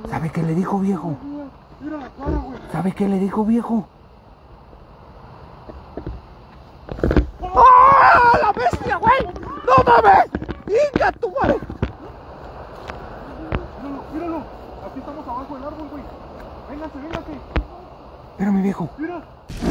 ¿Sabe qué le dijo, viejo? Mira la cara, güey. ¿Sabe qué le dijo, viejo? ¡Ah, la bestia, güey! ¡No mames! ¡Hinga tu madre! Míralo, míralo. Aquí estamos abajo del árbol, güey. Véngase, véngase. Espérame, viejo. Mira.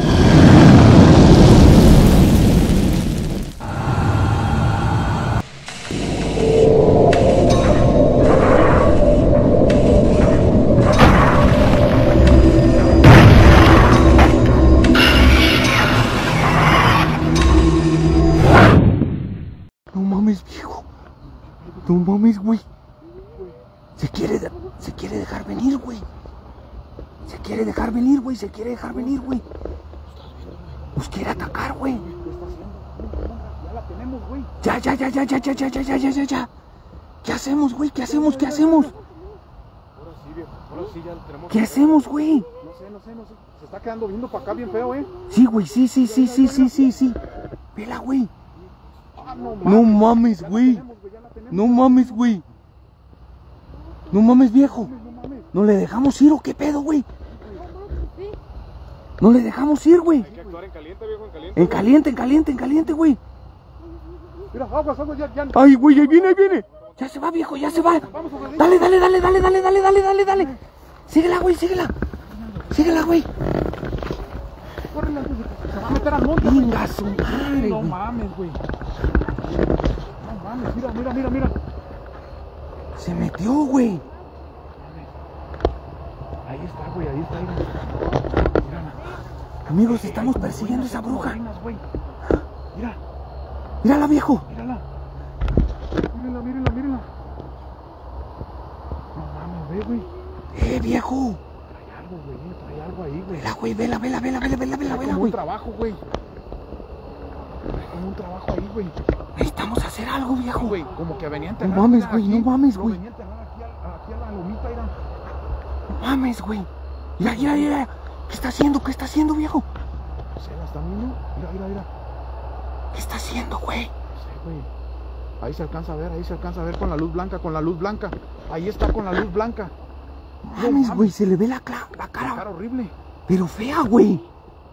No mames, viejo. No mames, güey. Se quiere dejar venir, güey. Se quiere dejar venir, güey. Se quiere dejar venir, güey. Nos quiere atacar, güey. Ya la tenemos, güey. Ya. ¿Qué hacemos, güey? ¿Qué hacemos? ¿Qué hacemos? Ahora sí, viejo. Ahora sí ya la tenemos. ¿Qué hacemos, güey? No sé. Se está quedando viendo para acá bien feo, Sí, güey, sí. Vela, güey. Ah, no No mames, güey. No mames, güey. No mames, viejo. ¿No le dejamos ir o qué pedo, güey? No le dejamos ir, güey. Hay que actuar en caliente, viejo, en caliente. En caliente, güey. Mira, aguas, ya. Ay, güey, ahí viene. Ya se va, viejo, ya se va. Dale. Síguela, güey. Síguela, güey. Córrele antes de que se va a meter al monte, güey. Venga, su madre, No güey. mames, güey. No mames, mira. Se metió, güey. Ahí está, güey, mírala. Amigos, estamos persiguiendo a esa bruja. Güey. Mira, Mírala, viejo. mírala. No mames, ve, güey. Viejo. Trae algo ahí, güey. Vela, güey, vela, Como un güey. trabajo, güey. Como un trabajo ahí, güey. Necesitamos hacer algo, viejo. Güey, como que venía a enterrar. No mames, mira, güey, aquí, no mames, lo güey. venía a enterrar aquí a la lomita, mira. No mames, güey. Mira. ¿Qué está haciendo, viejo? ¿Se la están viendo? Mira. ¿Qué está haciendo, güey? No sé, güey. Ahí se alcanza a ver con la luz blanca. Ahí está con la luz blanca. No mames, güey, se le ve la cara. La cara horrible. Pero fea, güey.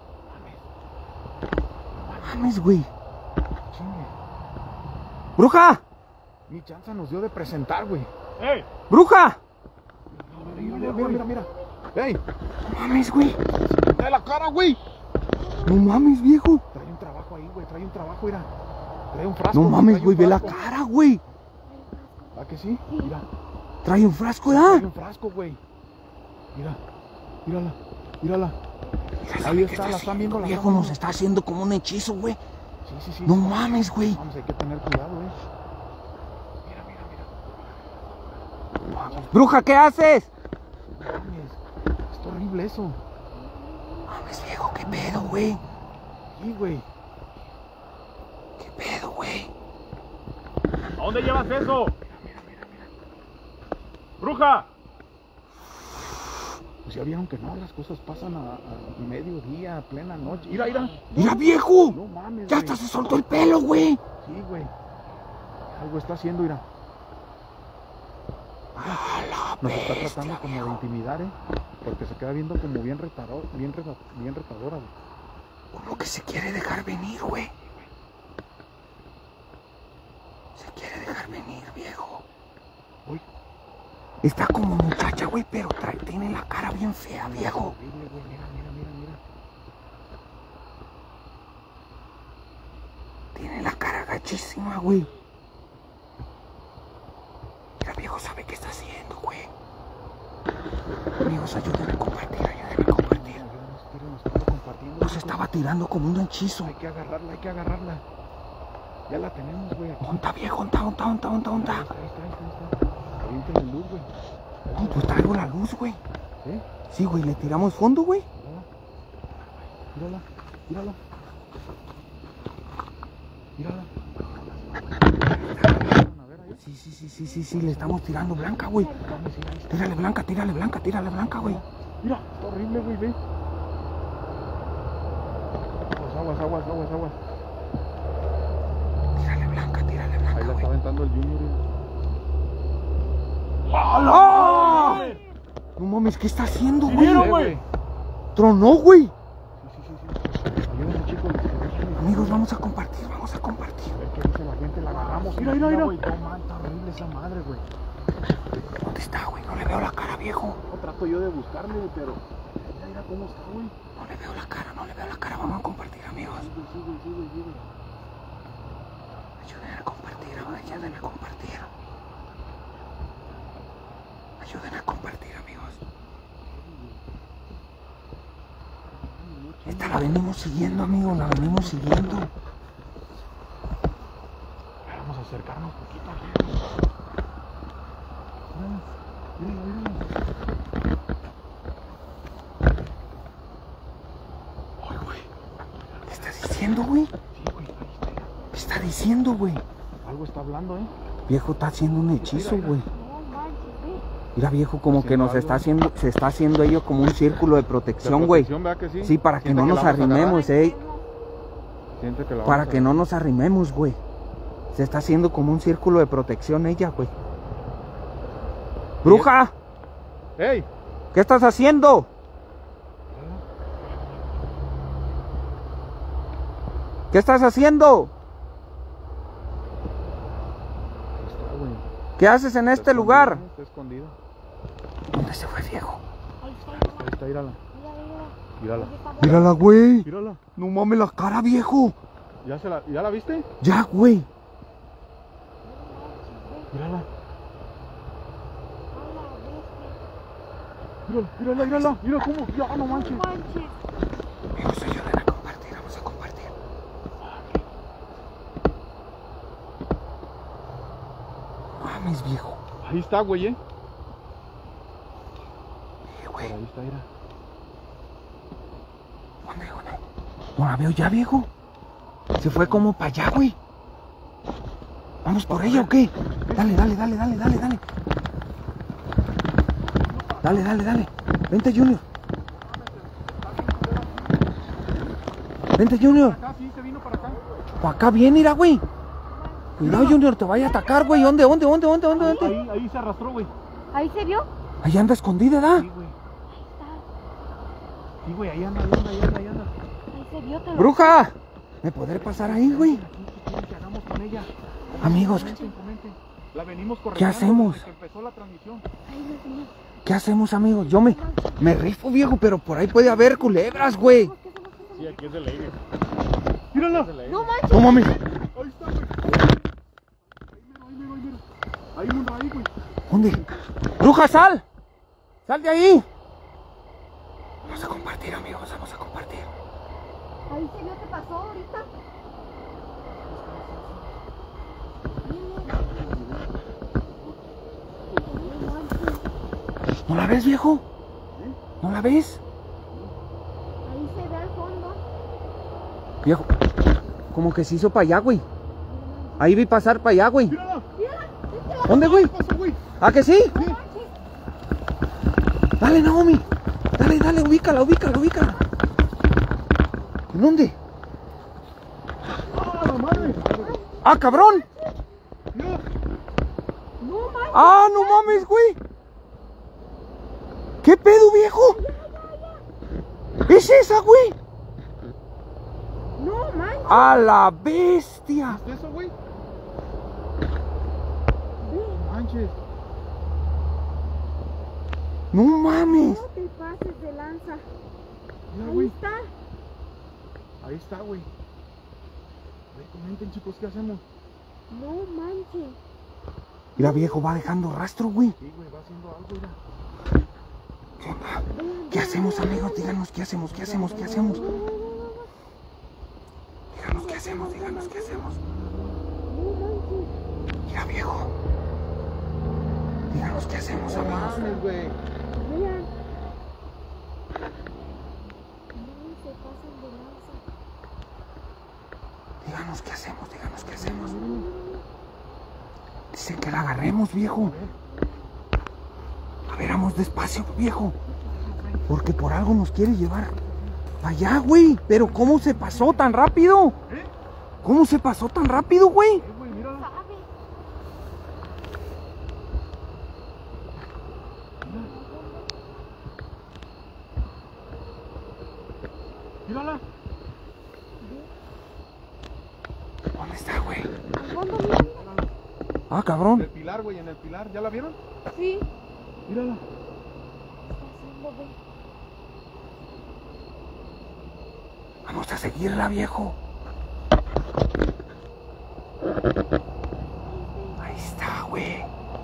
Mames, güey. Chingue. ¡Bruja! Ni chance nos dio de presentar, güey. ¡Bruja! Mira. ¡Ey! No mames, güey. ¡De la cara, güey! No mames, viejo. Trae un trabajo ahí, güey. Mira. Trae un frasco. No mames, trae güey, un ve la frasco. cara, güey. ¿A que sí? Mira. Trae un frasco, Trae ¿verdad? un frasco, güey. Mírala. Ahí está, la están viendo. Viejo, nos está haciendo como un hechizo, güey. Sí. No mames, güey. Vamos, hay que tener cuidado, güey. Mira. Bruja, ¿qué haces? Mames, está horrible eso. Mames, viejo, ¿qué pedo, güey? Sí, güey. ¿Qué pedo, güey? ¿A dónde llevas eso? Mira. ¡Bruja! Pues ya vieron que no, las cosas pasan a mediodía, a plena noche. Mira. ¡Mira, viejo! No mames, Ya güey. hasta se soltó el pelo, güey. Sí, güey. Algo está haciendo, mira. A la Nos está bestia, tratando como de viejo. intimidar, porque se queda viendo como bien retadora, güey. Como que se quiere dejar venir, güey. Se quiere dejar venir, viejo. Uy. Está como muchacha, güey, pero tiene la cara bien fea, viejo. Horrible, güey. Mira. Tiene la cara gachísima, güey. Mira, viejo, sabe qué está haciendo, güey. Amigos, ayúdenme a compartir. Nos está compartiendo. Nos estaba tirando como un hechizo. Hay que agarrarla. Ya la tenemos, güey. Aquí. ¿Onta, viejo? ¿Onta? Ahí está. Aviéntale luz, güey. No, pues traigo la luz, güey. ¿Sí? Sí, güey, le tiramos fondo, güey. Mírala. Sí, le estamos tirando blanca, güey. Tírale blanca, güey. Mira, está horrible, güey, ve. Aguas. Tírale blanca, Ahí la güey. está aventando el Junior. ¡Oh! mames, ¿qué está haciendo, Sí, güey? vieron, güey. Tronó, güey. Sí. Ayúdenme, chicos. Amigos, vamos a compartir, vamos a compartir. A ver qué dice la gente, la agarramos. Mira. güey. No, man, está horrible esa madre, güey. ¿Dónde está, güey? No le veo la cara, viejo. No trato yo de buscarle, pero... Mira cómo está, güey. No le veo la cara, no le veo la cara. Vamos a compartir, amigos. Sigue. Ayuden a compartir, ayuden a compartir. Ayuden a compartir, amigos. Esta la venimos siguiendo, amigos, la venimos siguiendo. Vamos a acercarnos poquito. Mira. Ay, güey. ¿Qué está diciendo, güey? Sí, güey, ahí está. ¿Qué está diciendo, güey? Algo está hablando, ¿eh? Viejo, está haciendo un hechizo, Mira. güey. No manches, güey. Mira, viejo, como que nos Haciendo está algo. haciendo, se está haciendo ello como un círculo de protección, güey. ¿Verdad que sí? Sí, para que Siente no la nos vamos a agarrar. arrimemos, Siente que la Para vamos a que no nos arrimemos, güey. Se está haciendo como un círculo de protección ella, güey. ¡Bruja! ¡Ey! ¿Qué estás haciendo? ¿Qué estás haciendo? Ahí está, güey. ¿Qué haces en este lugar? Está escondida. ¿Dónde se fue, viejo? Ahí está, Ahí está, mírala. mira. Mírala. Ahí está, Mírala, güey. Mírala. No mames la cara, viejo. ¿Ya la viste? Ya, güey. Mírala. bestia. Mírala. Mira cómo. Ya, no manches. No manches. Amigos, ayuden a compartir, vamos a compartir. Mames, viejo. Ahí está, güey, Sí, Por güey. ahí está, mira. ¿Dónde? ¿No la veo ya, viejo? Se fue como para allá, güey. ¿Vamos por ella o qué? Dale. Dale. Vente, Junior. Acá, sí, se vino para acá. Para acá viene, mira, güey. Cuidado, Junior, te vaya a atacar, güey. ¿Dónde? Ahí se arrastró, güey. ¿Ahí se vio? Ahí anda escondida, ¿da? Sí, güey. Ahí Sí, güey, ahí anda. está. Ahí se vio, te lo... ¡Bruja! ¿Me podré pasar ahí, güey? ¿Qué quieren que hagamos con ella? Amigos, Comenten. La venimos corriendo. ¿qué hacemos? desde que empezó la transmisión. Ay, Dios mío. ¿qué hacemos, amigos? Yo me rifo, viejo, pero por ahí puede haber culebras, güey. Sí, aquí es de ley. ¡Mírala! No manches. No mames. Ahí está, güey. Ahí, mira, ahí, güey. ¿Dónde? ¡Bruja, sal! ¡Sal de ahí! Vamos a compartir, amigos, vamos a compartir. Ahí se vio, ¿qué pasó ahorita? No manches. ¿No la ves, viejo? ¿No la ves? Ahí se ve al fondo. Viejo, como que se hizo para allá, güey. Ahí vi pasar para allá, güey. ¡Mírala! ¿Dónde, güey? ¿Qué pasó, güey? ¿A que sí? No manches. Dale, Naomi. Dale, ubícala. ¿En dónde? ¡Ah, la madre! ¡Ah, cabrón! ¡Mira! No manches. ¡Ah, no mames, güey! ¿Qué pedo, viejo? ¿Es esa, güey? No manches. ¡A la bestia! ¿Viste eso, güey? Ve, No manches. ¡No mames! no te pases de lanza. Mira, Ahí güey. está. Ahí está, güey. Comenten, chicos, ¿qué hacemos? No manches. Mira, viejo, va dejando rastro, güey. Sí, güey, va haciendo algo, mira. ¿Qué onda? ¿Qué hacemos, amigos? Díganos qué hacemos. Díganos qué hacemos. No manches. Mira, viejo. Díganos qué hacemos, No amigos. mames, güey. Vean. No se pasen de lanza. Díganos qué hacemos. Dicen que la agarremos, viejo. A ver, vamos despacio, viejo. Porque por algo nos quiere llevar allá, güey. Pero ¿cómo se pasó tan rápido? ¿Cómo se pasó tan rápido, güey? Güey, mírala. ¿Sabe? Mírala. ¿Dónde está, güey? Al fondo, mira. Ah, En cabrón. el pilar, güey, en el pilar. ¿Ya la vieron? Sí. Mírala. Está haciendo, ve. Vamos a seguirla, viejo. Ahí está, güey.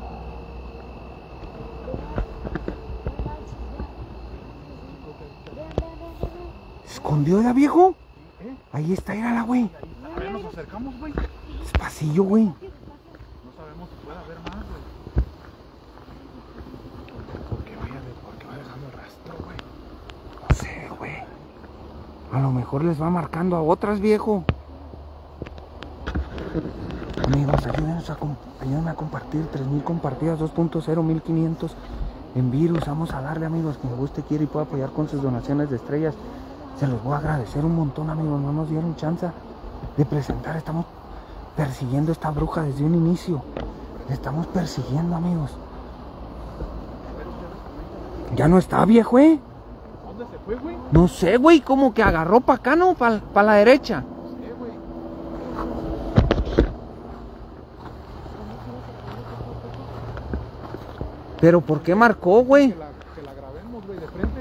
¿Se escondió ya, viejo? ¿Eh? Ahí está, mírala, güey. A ver, nos acercamos, güey. Despacillo, güey. No sabemos si puede haber más, güey. ¿Por qué va dejando el rastro, güey? No sé, güey. A lo mejor les va marcando a otras, viejo. Amigos, ayúdenme a compartir. 3000 compartidas, 2.0, 1500 en virus. Vamos a darle, amigos. Quien guste, quiere y pueda apoyar con sus donaciones de estrellas. Se los voy a agradecer un montón, amigos. No nos dieron chance de presentar. Estamos persiguiendo a esta bruja desde un inicio. La estamos persiguiendo, amigos. Ya no está, viejo, ¿eh? ¿Dónde se fue, güey? No sé, güey. Como que agarró para acá, ¿no? Para la derecha. No sé, güey. Pero ¿por qué marcó, güey? Que la grabemos, güey, de frente.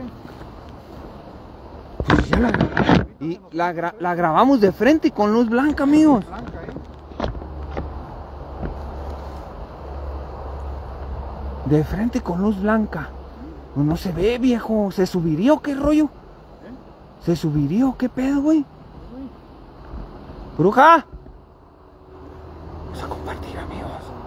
Pues ya y la grabamos de frente y con luz blanca, amigos. Blanca, De frente con luz blanca. No se ve, viejo. ¿Se subiría o qué rollo? ¿Se subiría o qué pedo, güey? ¡Bruja! Vamos a compartir, amigos.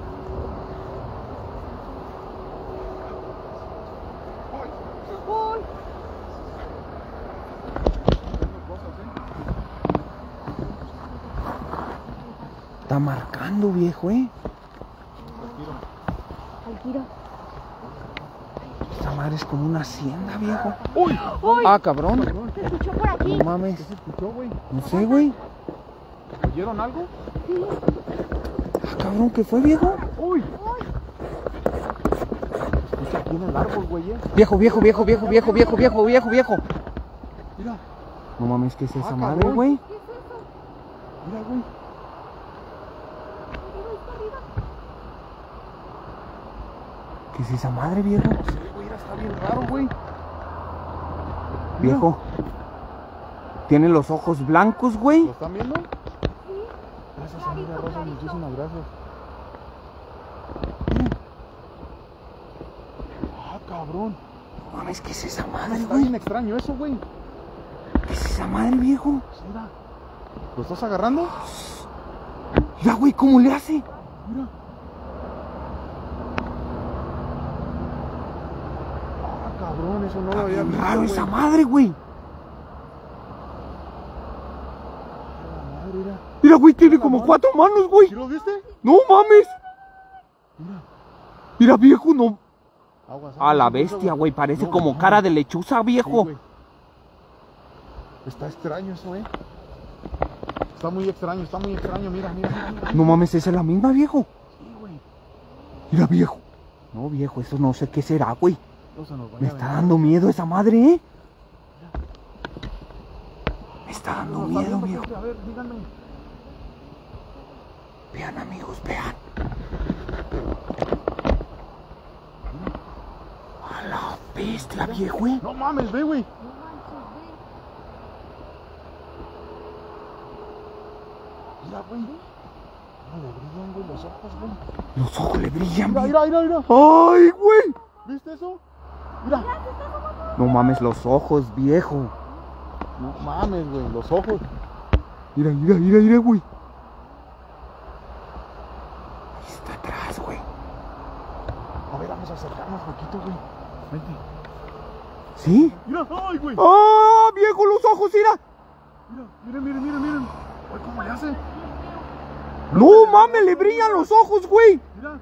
Está marcando, viejo, ¿eh? Al tiro. Esta madre es como una hacienda, viejo. ¡Uy! Ah, cabrón. Se escuchó por aquí. No mames. ¿Qué se escuchó, güey? No sé, güey. ¿Oyeron algo? Ah, cabrón, ¿qué fue, viejo? ¡Uy! Escucha aquí en el árbol, güey, Viejo. Viejo. Mira. No mames, ¿qué es esa Ah, madre, cabrón. güey? Mira, güey. ¿Qué es esa madre, viejo? Sí, güey, está bien raro, güey. Mira. Viejo. Tiene los ojos blancos, güey. ¿Lo están viendo? Gracias, amiga Rosa, muchísimas gracias. Ah, cabrón. No mames, ¿qué es esa madre, Está güey? bien extraño eso, güey. ¿Qué es esa madre, viejo? Mira. ¿Lo estás agarrando? Mira, güey, ¿cómo le hace? Mira. Ah, cabrón, eso no lo había Bien visto, raro güey. esa madre, güey. La madre, mira. Mira, güey, tiene La como mano. 4 manos, güey. ¿Sí lo viste? No mames. Mira. Mira, viejo, no. Aguas, A la aguas, bestia, güey. Parece No, como no. cara de lechuza, Sí, viejo. güey. Está extraño eso, Está muy extraño, mira. No mames, esa es la misma, viejo. Sí, güey. Mira, viejo. No, viejo, eso no sé qué será, güey. No se nos vaya Me a está venir. dando miedo esa madre, ¿eh? Me está dando Nos está miedo, viendo, viejo. gente, a ver, díganme. Vean, amigos, vean. A la bestia, viejo, ¿eh? No mames, ve, güey. Mira, güey. No le brillan, güey, los ojos, güey. Los ojos le brillan, Mira, viejo. mira. ¡Ay, güey! ¿Viste eso? Mira. No mames, los ojos, viejo. No mames, güey, los ojos. Mira, güey. Ahí está atrás, güey. A ver, vamos a acercarnos poquito, güey. Vente. ¿Sí? Mira, ay, güey. ¡Ah, viejo, los ojos, mira! Miren. Ay, ¿cómo le hace? ¡No mames, le brillan los ojos, güey! Mira.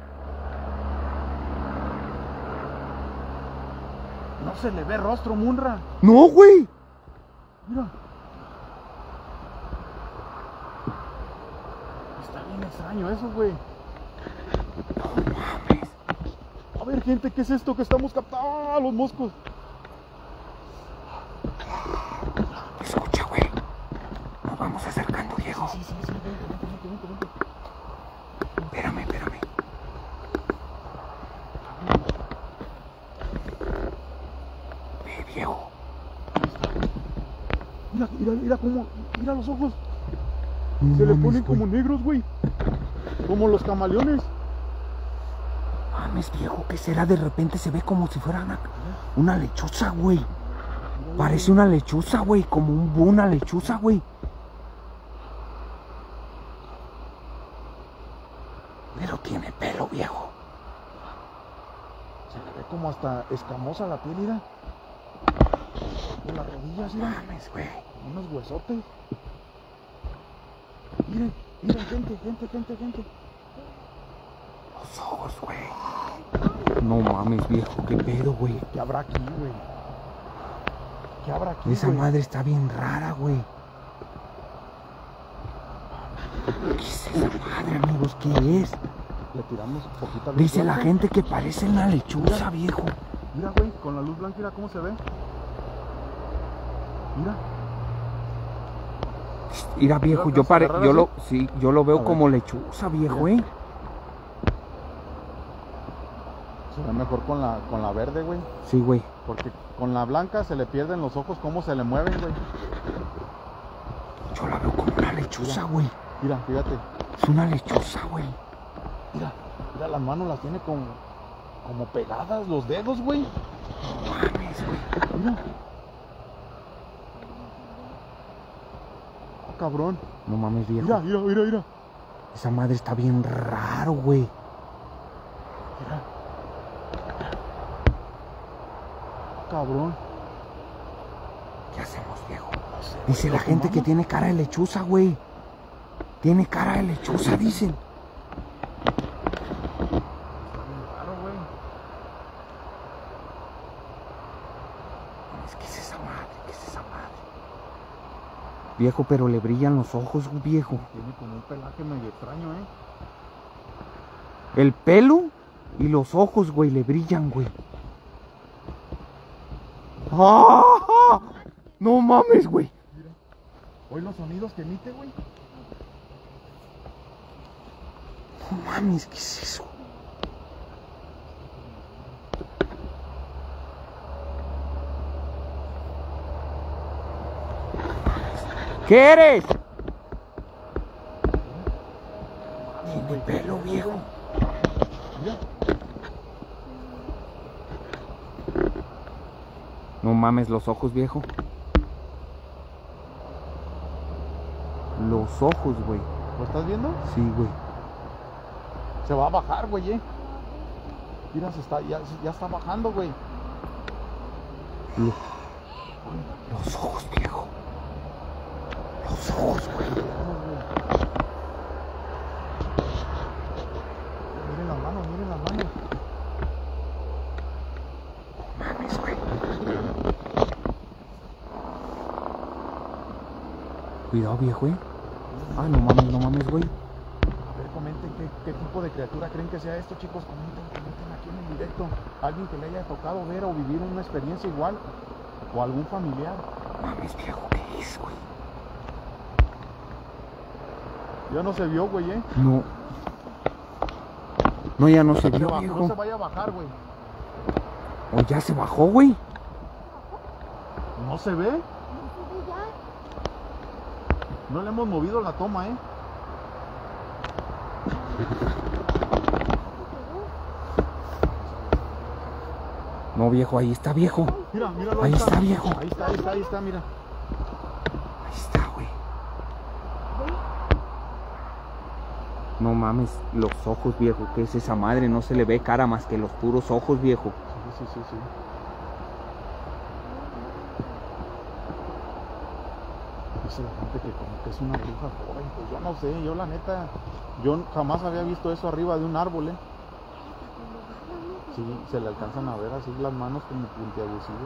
No se le ve rostro, Munra. ¡No, güey! Mira. Está bien extraño eso, güey. No mames. A ver, gente, ¿qué es esto que estamos captando? ¡Ah, los moscos! Es nos vamos acercando, viejo. Sí, vente. Espérame. Ve, viejo. Mira cómo, mira los ojos. No Se le mames, ponen güey. como negros, güey. Como los camaleones. Mames, viejo, ¿qué será? De repente se ve como si fuera una lechuza, güey. Parece una lechuza, güey, como una lechuza, güey. Pero tiene pelo, viejo. Se le ve como hasta escamosa la piel, mira. Con las rodillas, mira. Mames, güey. Unos huesotes. Miren, gente. Los ojos, güey. No mames, viejo, qué pedo, güey. ¿Qué habrá aquí, güey? ¿Qué habrá aquí, Esa güey? madre está bien rara, güey. ¿Qué es esa madre, amigos? ¿Qué es? Le tiramos poquita luz Dice la blanca. gente que parece una lechuza, viejo. Mira, güey, con la luz blanca, mira cómo se ve. Mira. Mira, viejo, ¿Lo alcanzas a agarrar así? yo lo A veo ver. como lechuza, viejo, ¿eh? Se ve mejor con la verde, güey. Sí, güey. Porque con la blanca se le pierden los ojos, cómo se le mueven, güey. Yo la veo como una lechuza, güey. Mira, fíjate. Es una lechuza, güey. Mira las manos las tiene como pegadas, los dedos, güey. No mames, güey. Mira. Oh, cabrón. No mames, viejo. Mira. Esa madre está bien raro, güey. Mira. Oh, cabrón. ¿Qué hacemos, viejo? Dice la gente que tiene cara de lechuza, güey. Tiene cara de lechuza, dicen. Claro, güey. ¿Qué es esa madre? Viejo, pero le brillan los ojos, viejo. Tiene como un pelaje medio extraño, El pelo y los ojos, güey, le brillan, güey. ¡Ah! No mames, güey. Oye los sonidos que emite, güey. No mames, ¿qué es eso? ¿Qué eres? Tiene pelo, viejo. Mira. No mames, los ojos, viejo. Los ojos, güey. ¿Lo estás viendo? Sí, güey. Se va a bajar, güey, Mira, ya está bajando, güey. Los ojos, viejo. Los ojos, güey. Miren las manos. Mames, güey. Cuidado, viejo, Ah, no mames, güey. A ver, comenten qué tipo de criatura creen que sea esto, chicos. Comenten aquí en el directo. Alguien que le haya tocado ver o vivir una experiencia igual. O algún familiar. Mames, viejo, ¿qué es, güey? Ya no se vio, güey, No. No, ya no se vio, No se viejo. vaya a bajar, güey. O ya se bajó, güey. No se ve. No le hemos movido la toma, No, viejo, ahí está, viejo. Mira, míralo. Ahí está, viejo. Ahí está, mira. Ahí está, güey. No mames, los ojos, viejo. ¿Qué es esa madre? No se le ve cara más que los puros ojos, viejo. Sí. Dice la gente que como que es una bruja joven. Pues yo no sé, yo la neta, yo jamás había visto eso arriba de un árbol, Sí, se le alcanzan a ver así las manos como puntiagudas.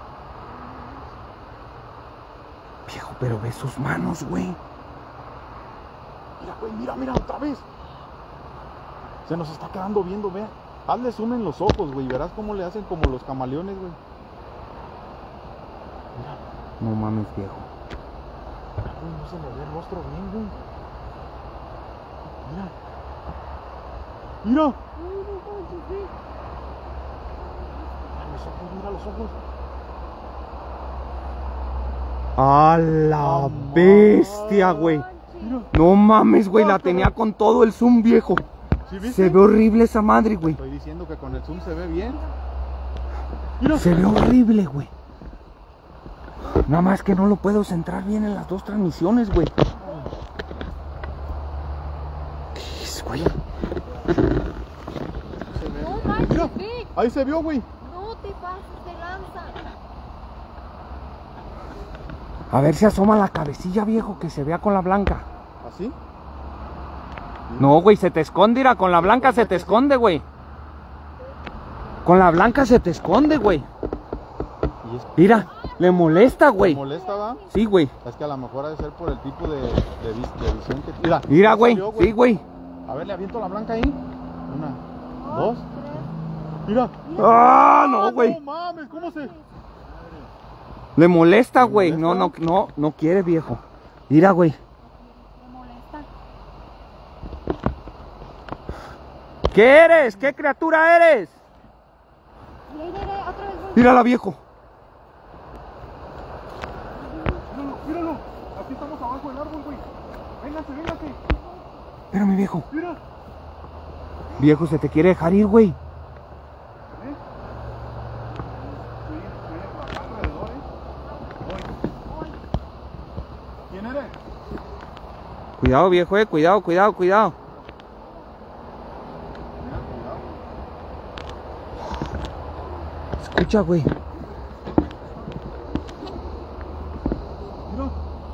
Viejo, pero ve sus manos, güey. Mira, güey, mira, otra vez. Se nos está quedando viendo, vea. Hazle zoom en los ojos, güey. Verás cómo le hacen como los camaleones, güey. No mames, viejo. Güey, no se le ve el rostro bien, güey. Mira. Mira. Ay, no manches, ve. Mira los ojos. A la bestia, güey. Mira. No mames, güey, la tenía con todo el zoom, viejo. ¿Sí viste? Se ve horrible esa madre, güey. Estoy diciendo que con el zoom se ve bien. Mira. Se ve horrible, güey. Nada más que no lo puedo centrar bien en las dos transmisiones, güey. ¿Qué es, güey? No manches, ve. Ahí se vio, güey. No te pases de lanza. A ver si asoma la cabecilla, viejo, que se vea con la blanca. ¿Así? No, güey, se te esconde, mira, con la blanca se te esconde, güey. Con la blanca se te esconde, güey. Y es Mira, le molesta, ¿Te güey. molesta, va? Sí, güey. Es que a lo mejor ha de ser por el tipo de visión que... Mira, Mira, ya güey. salió, Sí, güey. A ver, le aviento la blanca ahí. Una, dos. Mira. Ah, no, güey. No mames, ¿cómo se...? Le molesta, ¿Le güey. No, no, molesta? no quiere, viejo. Mira, güey. Me molesta. ¿Qué eres? ¿Qué criatura eres? Mira, otra vez voy. Mírala, viejo. Míralo, míralo. Aquí estamos abajo del árbol, güey. Véngase, véngase. Espérame, viejo. Mira. Viejo, se te quiere dejar ir, güey. Estoy bajando alrededor, ¿Quién eres? Cuidado, viejo, cuidado, cuidado, cuidado. Escucha, güey. Mira.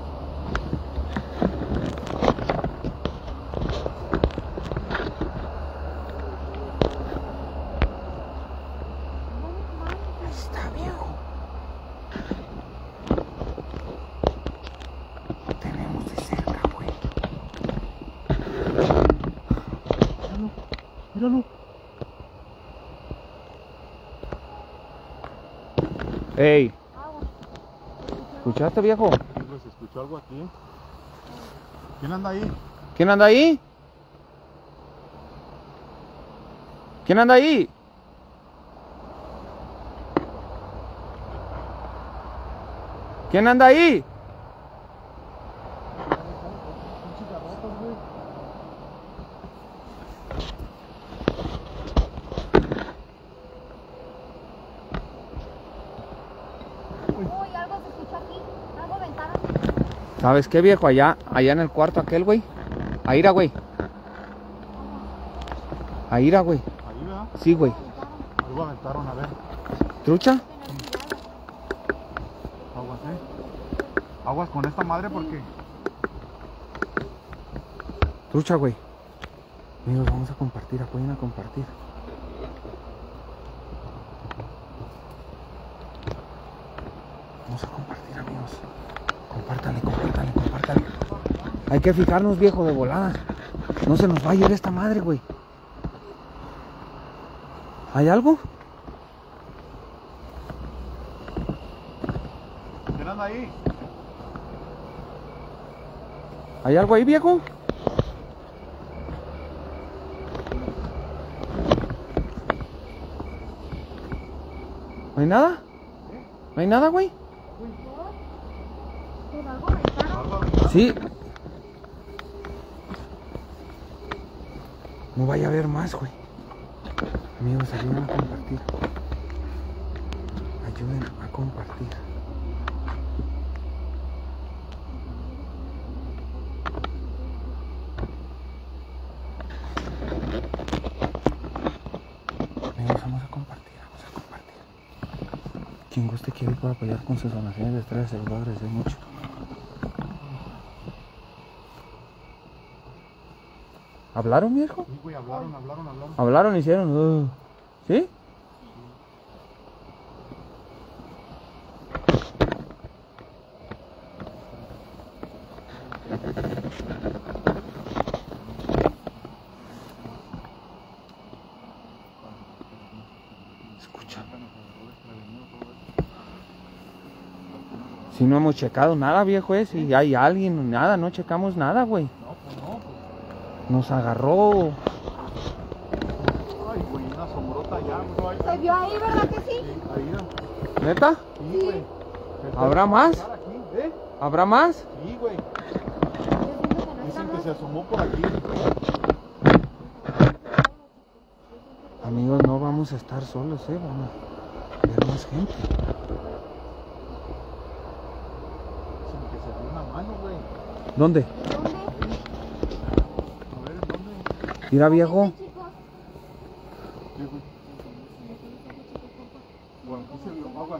Ahí está, viejo. Lo tenemos de cerca, güey. Míralo. Míralo. Ey. ¿Escuchaste, viejo? Se escuchó algo aquí. ¿Quién anda ahí? ¿Quién anda ahí? ¿Quién anda ahí? ¿Quién anda ahí? Uy, algo se escuchó aquí. Algo ventana. ¿Sabes qué, viejo? Allá en el cuarto aquel, güey. Ahí irá, güey. Ahí irá, güey. Ahí, ¿verdad? Sí, güey. Algo aventaron, a ver. ¿Trucha? Aguas, Aguas con esta madre porque... Trucha, güey. Amigos, vamos a compartir, apoyen a compartir. Vamos a compartir, amigos. Compártanle, compártanle, compártanle. Hay que fijarnos, viejo, de volada. No se nos va a ir esta madre, güey. ¿Hay algo? ¿Quién anda ahí? ¿Hay algo ahí, viejo? ¿No hay nada? ¿No hay nada, güey? Pero algo ventana. Sí. No vaya a haber más, güey. Amigos, ayuden a compartir. Ayuden a compartir. Amigos, vamos a compartir, vamos a compartir. Quien guste quiere ir para apoyar con sus donaciones de estrellas, se los va a agradecer mucho. ¿Hablaron, viejo? Sí, güey, hablaron. Hablaron, hicieron. ¿Sí? Escucha. Si no hemos checado nada, viejo, si hay alguien, nada, no checamos nada, güey. No, pues no, pues. Nos agarró. Ay, güey, una sombrota allá, güey. Se vio ahí, ¿verdad que sí? Sí, ahí, ¿Neta? sí, güey. ¿Habrá más? Aquí, ¿Habrá más? Sí, güey. Dicen que se asomó por aquí. Amigos, no vamos a estar solos, vamos a ver más gente. Dicen que se vio una mano, güey. ¿Dónde? A ver, ¿en dónde? Mira, viejo. Sí, güey. Bueno, aquí se vio agua.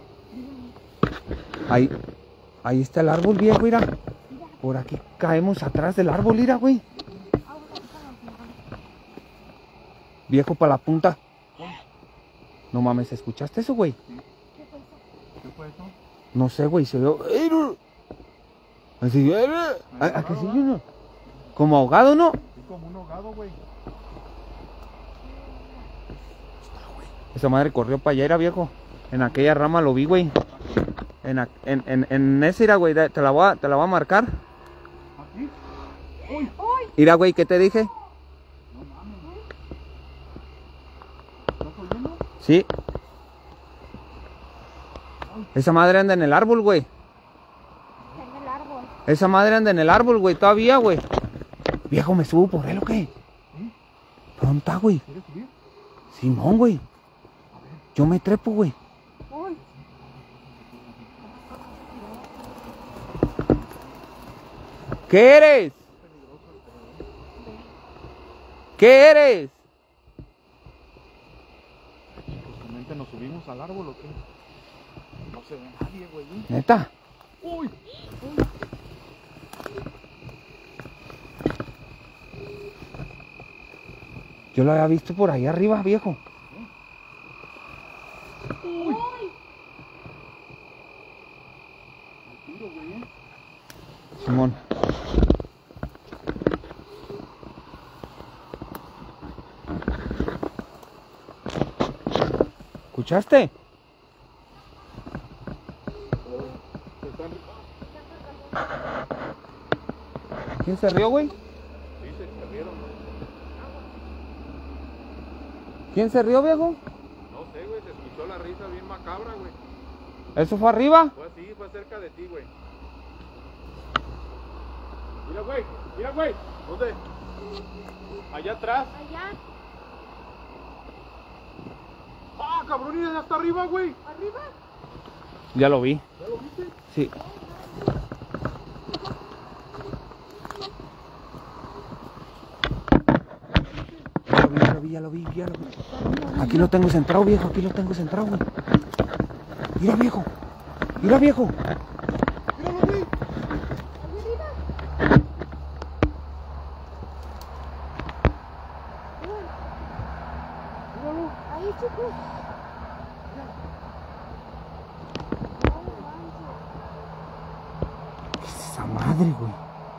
Ahí está el árbol, viejo, mira. Por aquí caemos atrás del árbol, mira, güey. Viejo, para la punta. No mames, ¿escuchaste eso, güey? ¿Qué fue eso? No sé, güey, se oyó. Así, ¿a qué sí, no? Como ahogado, ¿no? Sí, como un ahogado, güey. Esa madre corrió para allá, era viejo. En aquella rama lo vi, güey. En esa, güey, te la voy a marcar. ¿Aquí? ¡Uy! Mira, güey, ¿qué te dije? No mames, güey. ¿Estás oyendo? Sí. Esa madre anda en el árbol, güey. En el árbol. Esa madre anda en el árbol, güey, todavía, güey. Viejo, ¿me subo por él o qué? ¿Dónde está, güey? ¿Quieres subir? Simón, güey. Yo me trepo, güey. Uy. ¿Qué eres? ¿Qué eres? Justamente nos subimos al árbol o qué. No se ve nadie, güey. ¿Neta? ¡Uy! Yo lo había visto por ahí arriba, viejo. ¡Uy! Tiro, güey, Simón. ¿Escuchaste? ¿Quién se rió, güey? Sí, se rieron. ¿Quién se rió, viejo? No sé, güey, se escuchó la risa bien macabra, güey. ¿Eso fue arriba? Fue así, fue cerca de ti, güey. Mira, güey, mira, güey. ¿Dónde? Allá atrás. Allá. ¡Ah, cabrón! ¡Ya está arriba, güey! Arriba. Ya lo vi. ¿Ya lo viste? Sí. Ya lo vi. Aquí lo tengo centrado, viejo, aquí lo tengo centrado, güey. Mira, viejo. Mira, viejo. ¡Míralo, güey! ¡Míralo! Ahí, chicos. ¿Qué es esa madre, güey?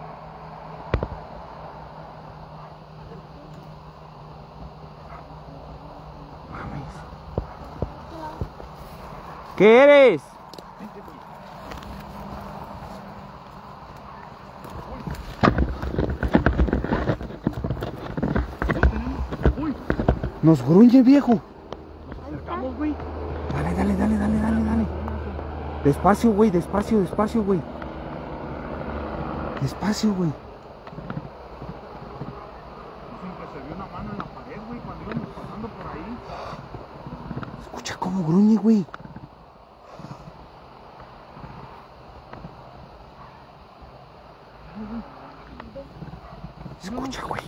Mames. ¿Qué eres? ¡Uy! Nos gruñe, viejo. Acercamos, güey. Dale. Despacio, güey, despacio, güey. Despacio, güey. Dicen que se vio una mano en la pared, güey, cuando íbamos pasando por ahí. Escucha cómo gruñe, güey. Escucha, güey.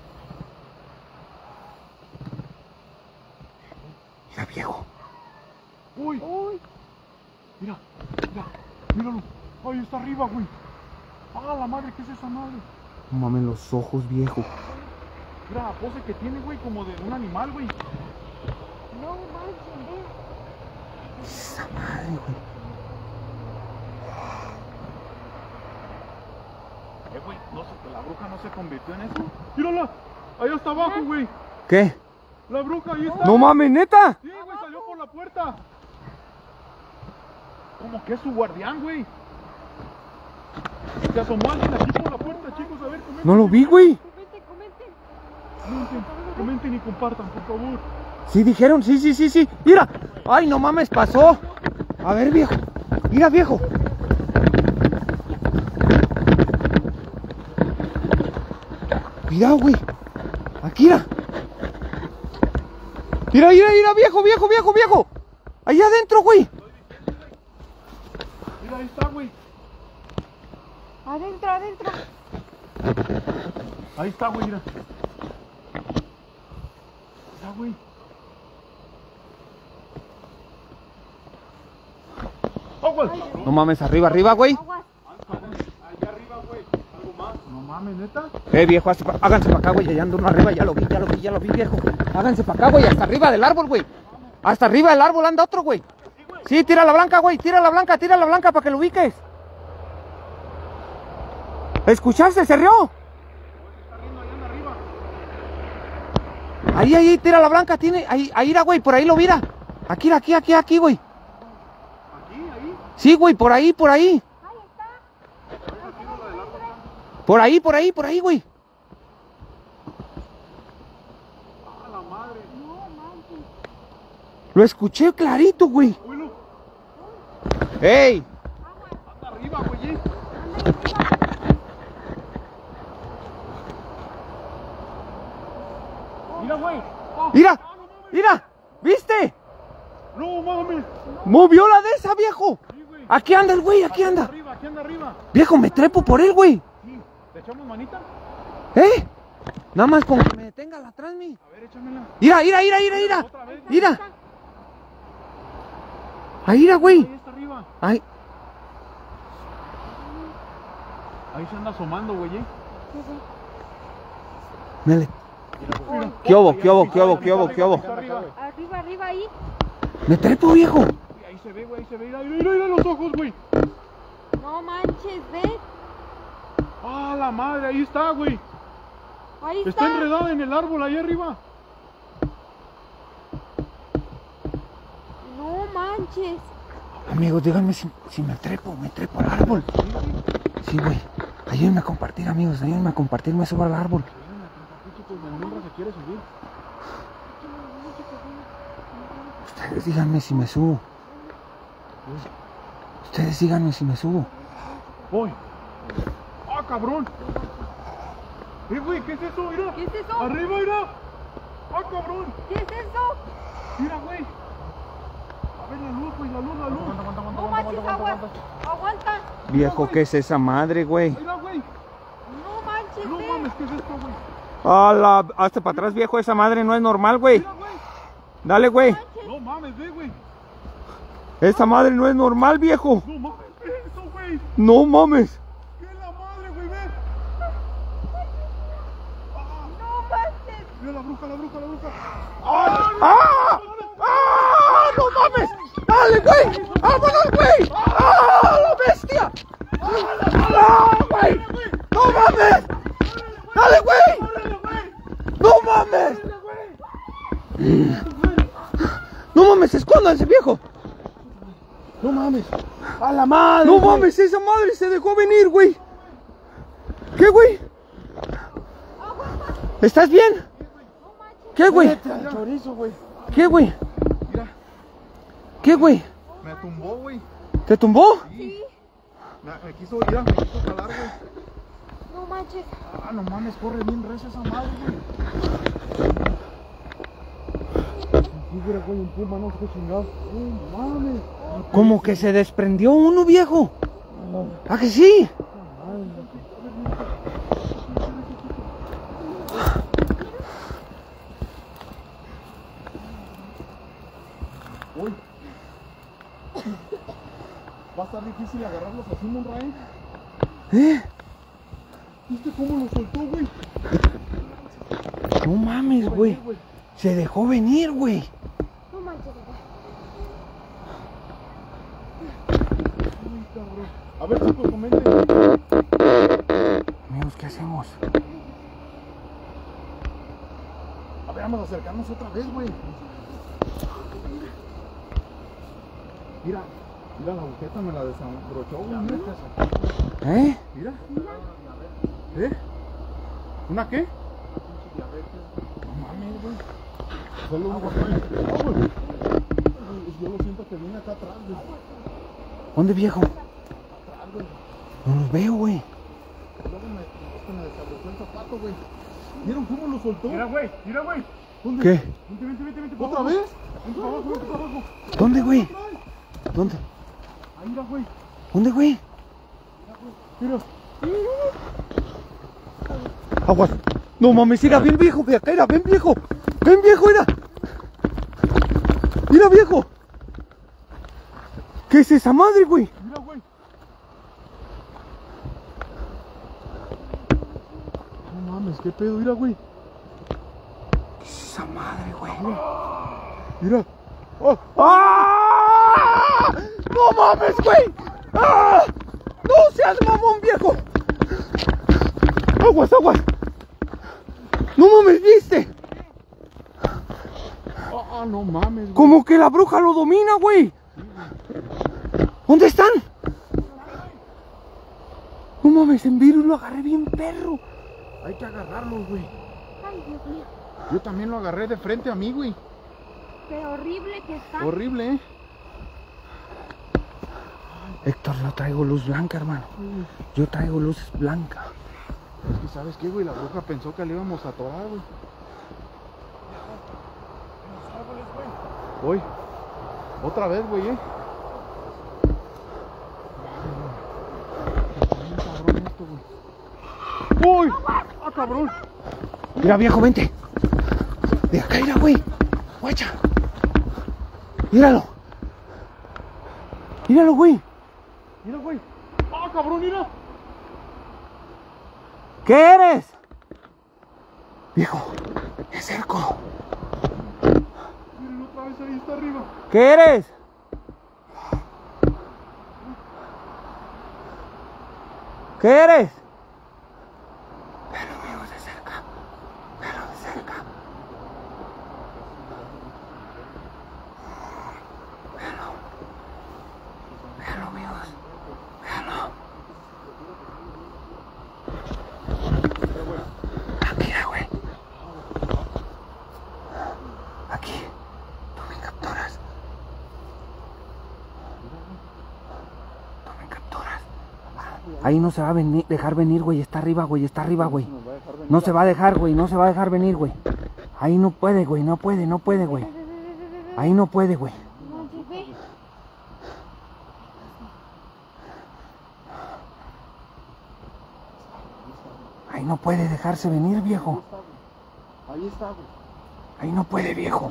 Mira, viejo. ¡Uy! Mira, míralo. ¡Ay, está arriba, güey! ¡Ah, la madre! ¿Qué es esa madre? No mames los ojos, viejo. Mira la pose que tiene, güey, como de un animal, güey. No manches, ve. ¿Qué es esa madre, güey? Güey, no sé, que la bruja no se convirtió en eso. ¡Mírala! Ahí está abajo, güey. ¿Qué? La bruja ahí está. No mames, neta. Sí, güey, salió por la puerta. Como que es su guardián, güey. Se asomó alguien aquí por la puerta, chicos, a ver, comenten. No lo vi, güey. Comenten y compartan, por favor. Sí, dijeron, sí. Mira. Ay, no mames, pasó. A ver, viejo. Mira, viejo. Cuidado, güey. Aquí, mira. Mira, viejo. Ahí adentro, güey. Mira, ahí está, güey. Adentro. Ahí está, güey, mira. Está, güey. ¡Aguas! No mames, arriba, güey. Aguas. Allá arriba, güey. Algo más. No mames, neta. Viejo, háganse para acá, güey. Allá anda uno arriba, ya lo vi, viejo. Háganse para acá, güey, hasta arriba del árbol, güey. Hasta arriba del árbol anda otro, güey. Sí, tira la blanca, güey, tira la blanca para que lo ubiques. ¿Escuchaste? ¿Se rió? Ahí, tira la blanca, tiene, ahí irá, güey, por ahí lo mira. Aquí, güey. ¿Aquí? ¿Ahí? Sí, güey, por ahí. Ahí está. Por ahí, güey. ¡A la madre! No manches. Lo escuché clarito, güey. Oílo. ¡Ey! Anda arriba, güey. Mira, güey. Mira, ¿viste? No mames. Movió la de esa, viejo. Sí, güey. Aquí anda el güey, aquí anda. Aquí anda arriba. Viejo, me trepo por él, güey. Sí. ¿Le echamos manita? Nada más con que me detenga la transmi. A ver, échamela. Mira. Otra vez. Mira. Ahí irá, güey. Ahí está arriba. Ahí. Ahí se anda asomando, güey. Dale. Mira. ¿Qué hubo? Arriba ahí. Me trepo, viejo. Ahí se ve, güey. Mira los ojos, güey. No manches, ve. ¡Ah, la madre! Ahí está, güey. Ahí Está está. enredada en el árbol, ahí arriba. No manches. Amigos, díganme si me trepo al árbol. Sí, güey. Ayúdenme a compartir, amigos. Me subo al árbol. Se quiere subir. Ustedes díganme si me subo. Voy. ¡Ah, cabrón! Güey, ¿qué es eso? Mira. ¿Qué es eso? Arriba, mira. ¡Ah, cabrón! ¿Qué es eso? Mira, güey. A ver la luz, güey, la luz. No manches, aguanta. Viejo, ¿qué es esa madre, güey? Mira, güey. No manches, No ve. mames, ¿qué es esto, güey? Hazte para atrás, viejo. Esa madre no es normal, güey. Mira, güey. Dale, güey. No mames, ve, güey. Esa madre no es normal, viejo. No mames, ve eso, güey. No mames. ¿Qué es la madre, güey? Ve. No manches. Mira la bruja. ¡Ah! ¡No mames! ¡Dale, güey! ¡Vámonos, güey! ¡Ah, la bestia! ¡Ah, güey! ¡No mames! ¡Dale, güey! ¡No mames! ¡No mames! ¡Escóndanse, viejo! No mames. ¡A la madre! ¡No mames! ¡Esa madre se dejó venir, güey! ¿Qué, güey? ¿Estás bien? ¿Qué, güey? Chorizo, güey. ¿Qué, güey? Mira, ¿Qué, güey? me tumbó, güey. ¿Te tumbó? Sí. Me quiso jalar, güey. No manches. Ah, no mames, corre bien recio esa madre, güey. Tigre, güey, un puma, no sé qué chingados. No mames. Como que se desprendió uno, viejo. ¿Ah, que sí? Uy. Va a estar difícil agarrarlos así, Monrae. ¿Viste cómo lo soltó, güey? No mames, güey. Se dejó venir, güey. No manches. Uy, cabrón. A ver, chicos, comenten. Amigos, ¿qué hacemos? A ver, vamos a acercarnos otra vez, güey. Mira, Mira, la agujeta me la desabrochó, güey. Mira. ¿Eh? Mira. ¿Una qué? No mames, güey. Solo un güey. Yo lo siento que viene acá atrás, güey. ¿Dónde, viejo? Atrás, güey. No los veo, güey. Luego me desabrochó el zapato, güey. ¿Vieron cómo lo soltó? Mira, güey, mira, güey. ¿Dónde? ¿Qué? Vente. ¿Otra vez? Vente para abajo, vente para abajo. ¿Dónde, güey? ¿Dónde? Ahí mira, güey. ¿Dónde, güey? Mira. Aguas. No mames, mira, ven viejo, de acá, ven viejo. Ven viejo, mira. Mira viejo. ¿Qué es esa madre, güey? Mira, güey. No mames, qué pedo, mira, güey. ¿Qué es esa madre, güey? Mira. ¡Ah! ¡No mames, güey! ¡Ah! ¡No seas mamón, viejo! ¡Aguas! ¡No mames, viste! No mames, güey. Como que la bruja lo domina, güey. ¿Dónde están? No mames, en virus lo agarré bien perro. Hay que agarrarlos, güey. Ay, Dios mío. Yo también lo agarré de frente a mí, güey. Qué horrible que está. Horrible, ¿eh? Héctor, no traigo luz blanca, hermano. Yo traigo luz blanca. Es que, ¿sabes qué, güey? La bruja pensó que le íbamos a atorar, güey. Voy. Otra vez, güey, ¿eh? Está bien cabrón esto, güey. ¡Uy! ¡Ah, cabrón! Mira, viejo, vente. De acá, mira, güey. Guacha. Míralo. Míralo, güey. Mira, güey. ¡Ah, cabrón, mira! ¿Qué eres? Viejo, me acerco. Miren otra vez ahí, está arriba. ¿Qué eres? ¿Qué eres? Véalo, amigo, de cerca. Véalo de cerca. Véalo. Véalo, amigos. Véalo. Aquí, güey. Aquí. Tú me capturas. Tú me capturas. Ahí no se va a dejar venir, güey. Está arriba, güey. Está arriba, güey. No se va a dejar, güey. No se va a dejar venir, güey. Ahí no puede, güey. No puede, güey. Ahí no puede, güey. No, bebé. Ahí no puede dejarse venir, viejo. Ahí está, güey. Ahí no puede, viejo.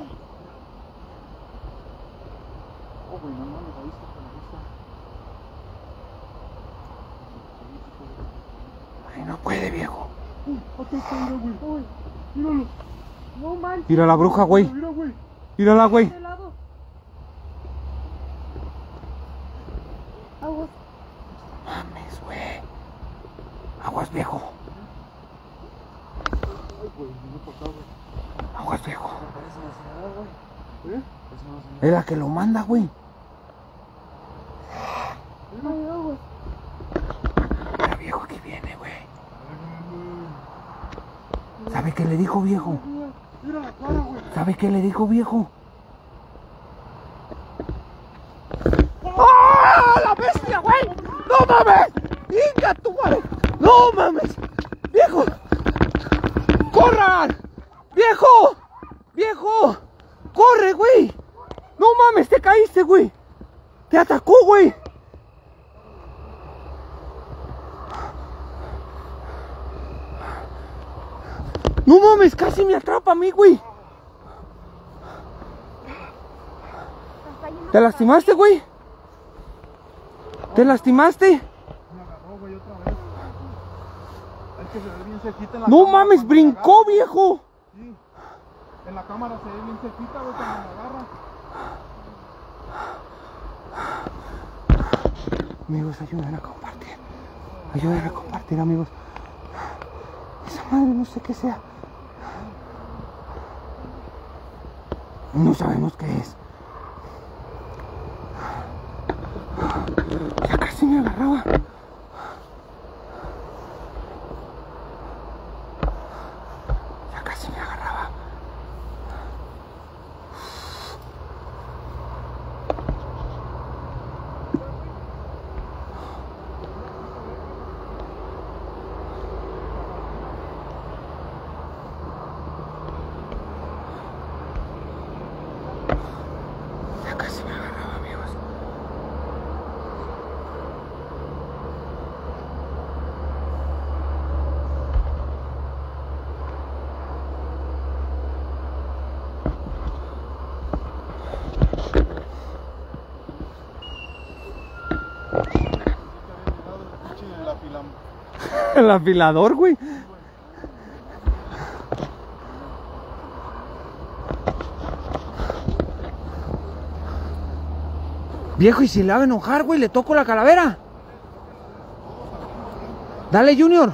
Oh, güey, no mames, ahí está. Ahí no puede, viejo. Acá está, mira, güey. Míralo. No manches. Mira la bruja, güey. Mira, güey. Mírala, güey. De este lado. Aguas. Mames, güey. Aguas, viejo. Ay, güey, no para acá, güey. Aguas, viejo. ¿Eh? Es la que lo manda, güey. Ay, aguas. Mira, viejo, aquí viene, güey. ¿Sabe qué le dijo, viejo? Mira la cara, güey. ¿Sabe qué le dijo, viejo? ¡Ah! ¡La bestia, güey! ¡No mames! ¡Inga tu madre! ¡No mames! ¡Viejo! ¡Corran! ¡Viejo! ¡Viejo! ¡Corre, güey! ¡No mames! ¡Te caíste, güey! ¡Te atacó, güey! ¡No mames! ¡Casi me atrapa a mí, güey! Hasta ahí no. ¿Te lastimaste, güey? ¿Te lastimaste? Me agarró, güey, otra vez. Es que se ve bien cerquita en la ¡No cámara mames! cuando me ¡Brincó, agarra. viejo! Sí. En la cámara se ve bien cerquita, güey, cuando me agarra. Amigos, ayuden a compartir. Ayuden a compartir, amigos. Esa madre no sé qué sea. No sabemos qué es. Ya casi me agarraba. Ya casi me agarraba. Ya casi me agarraba, amigos. El afilador, güey. Viejo, y si le va a enojar, güey, le toco la calavera. Dale, Junior.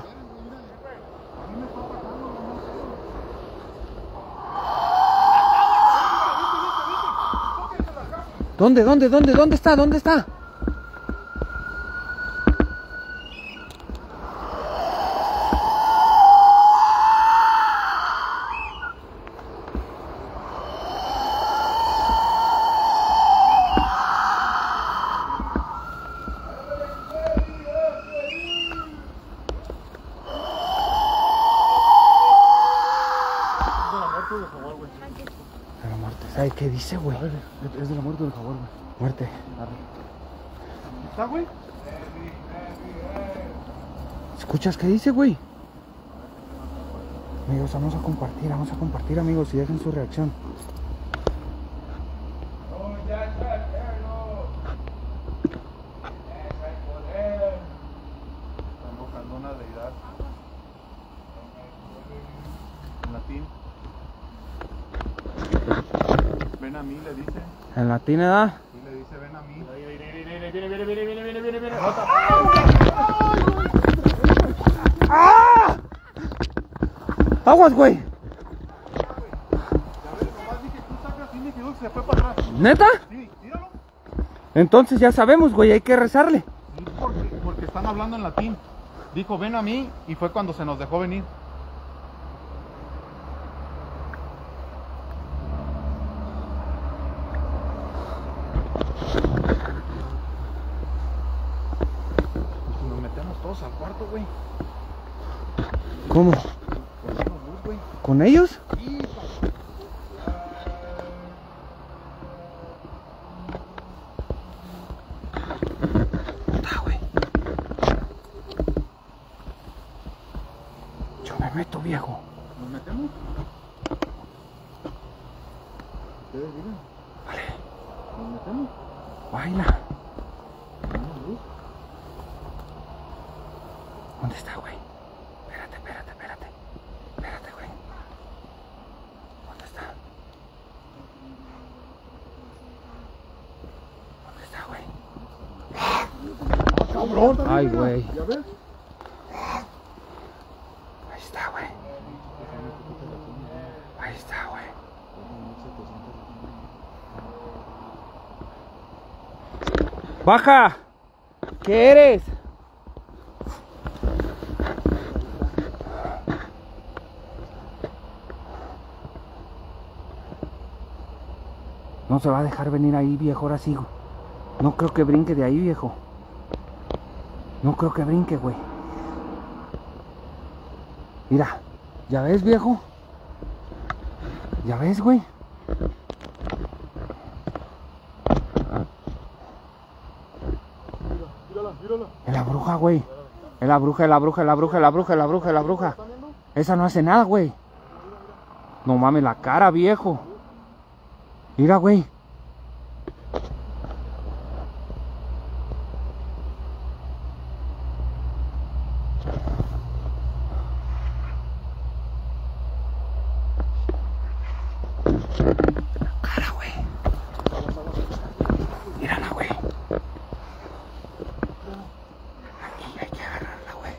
¿Dónde está? ¿Dónde está? De la muerte, ¿sabe qué dice, güey? Es de la muerte del jaguar, güey. Muerte. ¿Está, güey? ¿Escuchas qué dice, güey? Amigos, vamos a compartir, amigos, y dejen su reacción. Está invocando una deidad. En latín. Ven a mí, le dice. En latín, ¿verdad? Y le dice, ven a mí. ¡Ah! ¡Aguas, güey! Ya ves, nomás dije, tú sacas y me quedó que se fue para atrás. ¿Neta? Sí, míralo. Entonces ya sabemos, güey, hay que rezarle. Sí, porque están hablando en latín. Dijo, ven a mí, y fue cuando se nos dejó venir. Nos metemos todos al cuarto, güey. ¿Cómo? Ponemos luz, güey. ¿Con ellos? Sí, Está, güey. Yo me meto, viejo. ¿nos metemos? Ustedes digan. Vale. ¿Nos metemos? Baila. ¿Ponemos luz? ¿Dónde está, güey? Espérate. Espérate, güey. ¿Dónde está? ¿Dónde está, güey? ¡Cabrón! Ay, güey. ¿Ya ves? Ahí está, güey. Ahí está, güey. ¡Baja! ¿Qué eres? No se va a dejar venir ahí, viejo, ahora sí. No creo que brinque de ahí, viejo. No creo que brinque, güey. Mira, ¿ya ves, viejo? ¿Ya ves, güey? Mírala. Es la bruja, güey. Es la bruja. Esa no hace nada, güey. No mames la cara, viejo. Mira, güey. Cara, güey. Mírala, güey. Aquí hay que agarrarla, güey.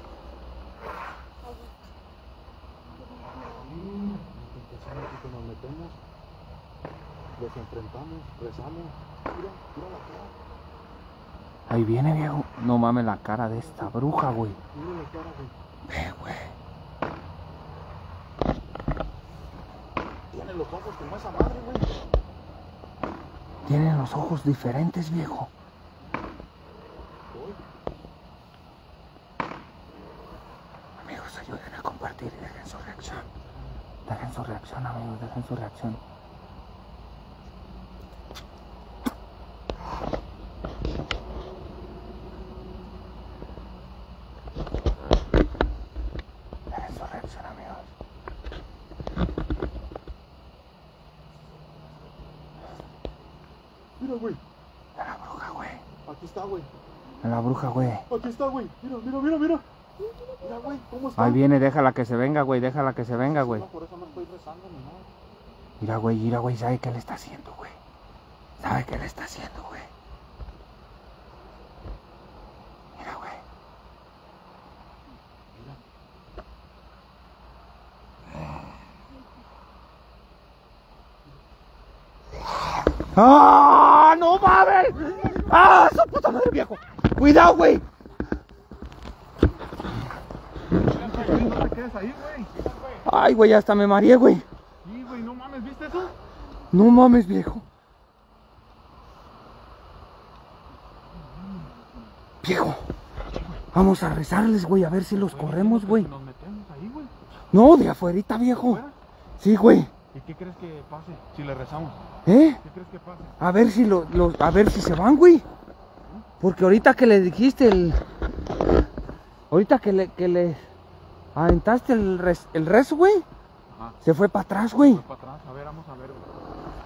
Nos metemos, los enfrentamos, rezamos. Mira la cara. Ahí viene, viejo. No mames la cara de esta bruja, güey. Mira la cara, güey. Ve, güey. Tiene los ojos como esa madre, güey. Tienen los ojos diferentes, viejo. Amigos, ayuden a compartir y dejen su reacción. Dejen su reacción, amigos, dejen su reacción. Dejen su reacción, amigos. Mira, güey. De la bruja, güey. Aquí está, güey. De la bruja, güey. Aquí está, güey. Mira, mira, mira, mira. Mira, güey, ¿cómo está? Ahí viene, déjala que se venga, güey. Déjala que se venga, güey. No, por eso no estoy rezando ni nada. Mira, güey, ¿sabe qué le está haciendo, güey? ¿Sabe qué le está haciendo, güey? Mira, güey. ¡Ah! ¡No mames! ¡Ah! ¡Su puta madre, viejo! ¡Cuidado, güey! No te quedes ahí, güey. Ay, güey, hasta me mareé, güey. Sí, güey, no mames, ¿viste eso? No mames, viejo. Viejo, vamos a rezarles, güey, a ver si los corremos, güey. Nos metemos ahí, güey. No, de afuerita, viejo. ¿Afuera? Sí, güey. ¿Y qué crees que pase si le rezamos? ¿Eh? ¿Qué crees que pase? A ver si a ver si se van, güey. Porque ahorita que le dijiste ahorita que le aventaste el rezo, güey. Ajá. Se fue para atrás, güey. Para atrás, a ver, vamos a ver, güey.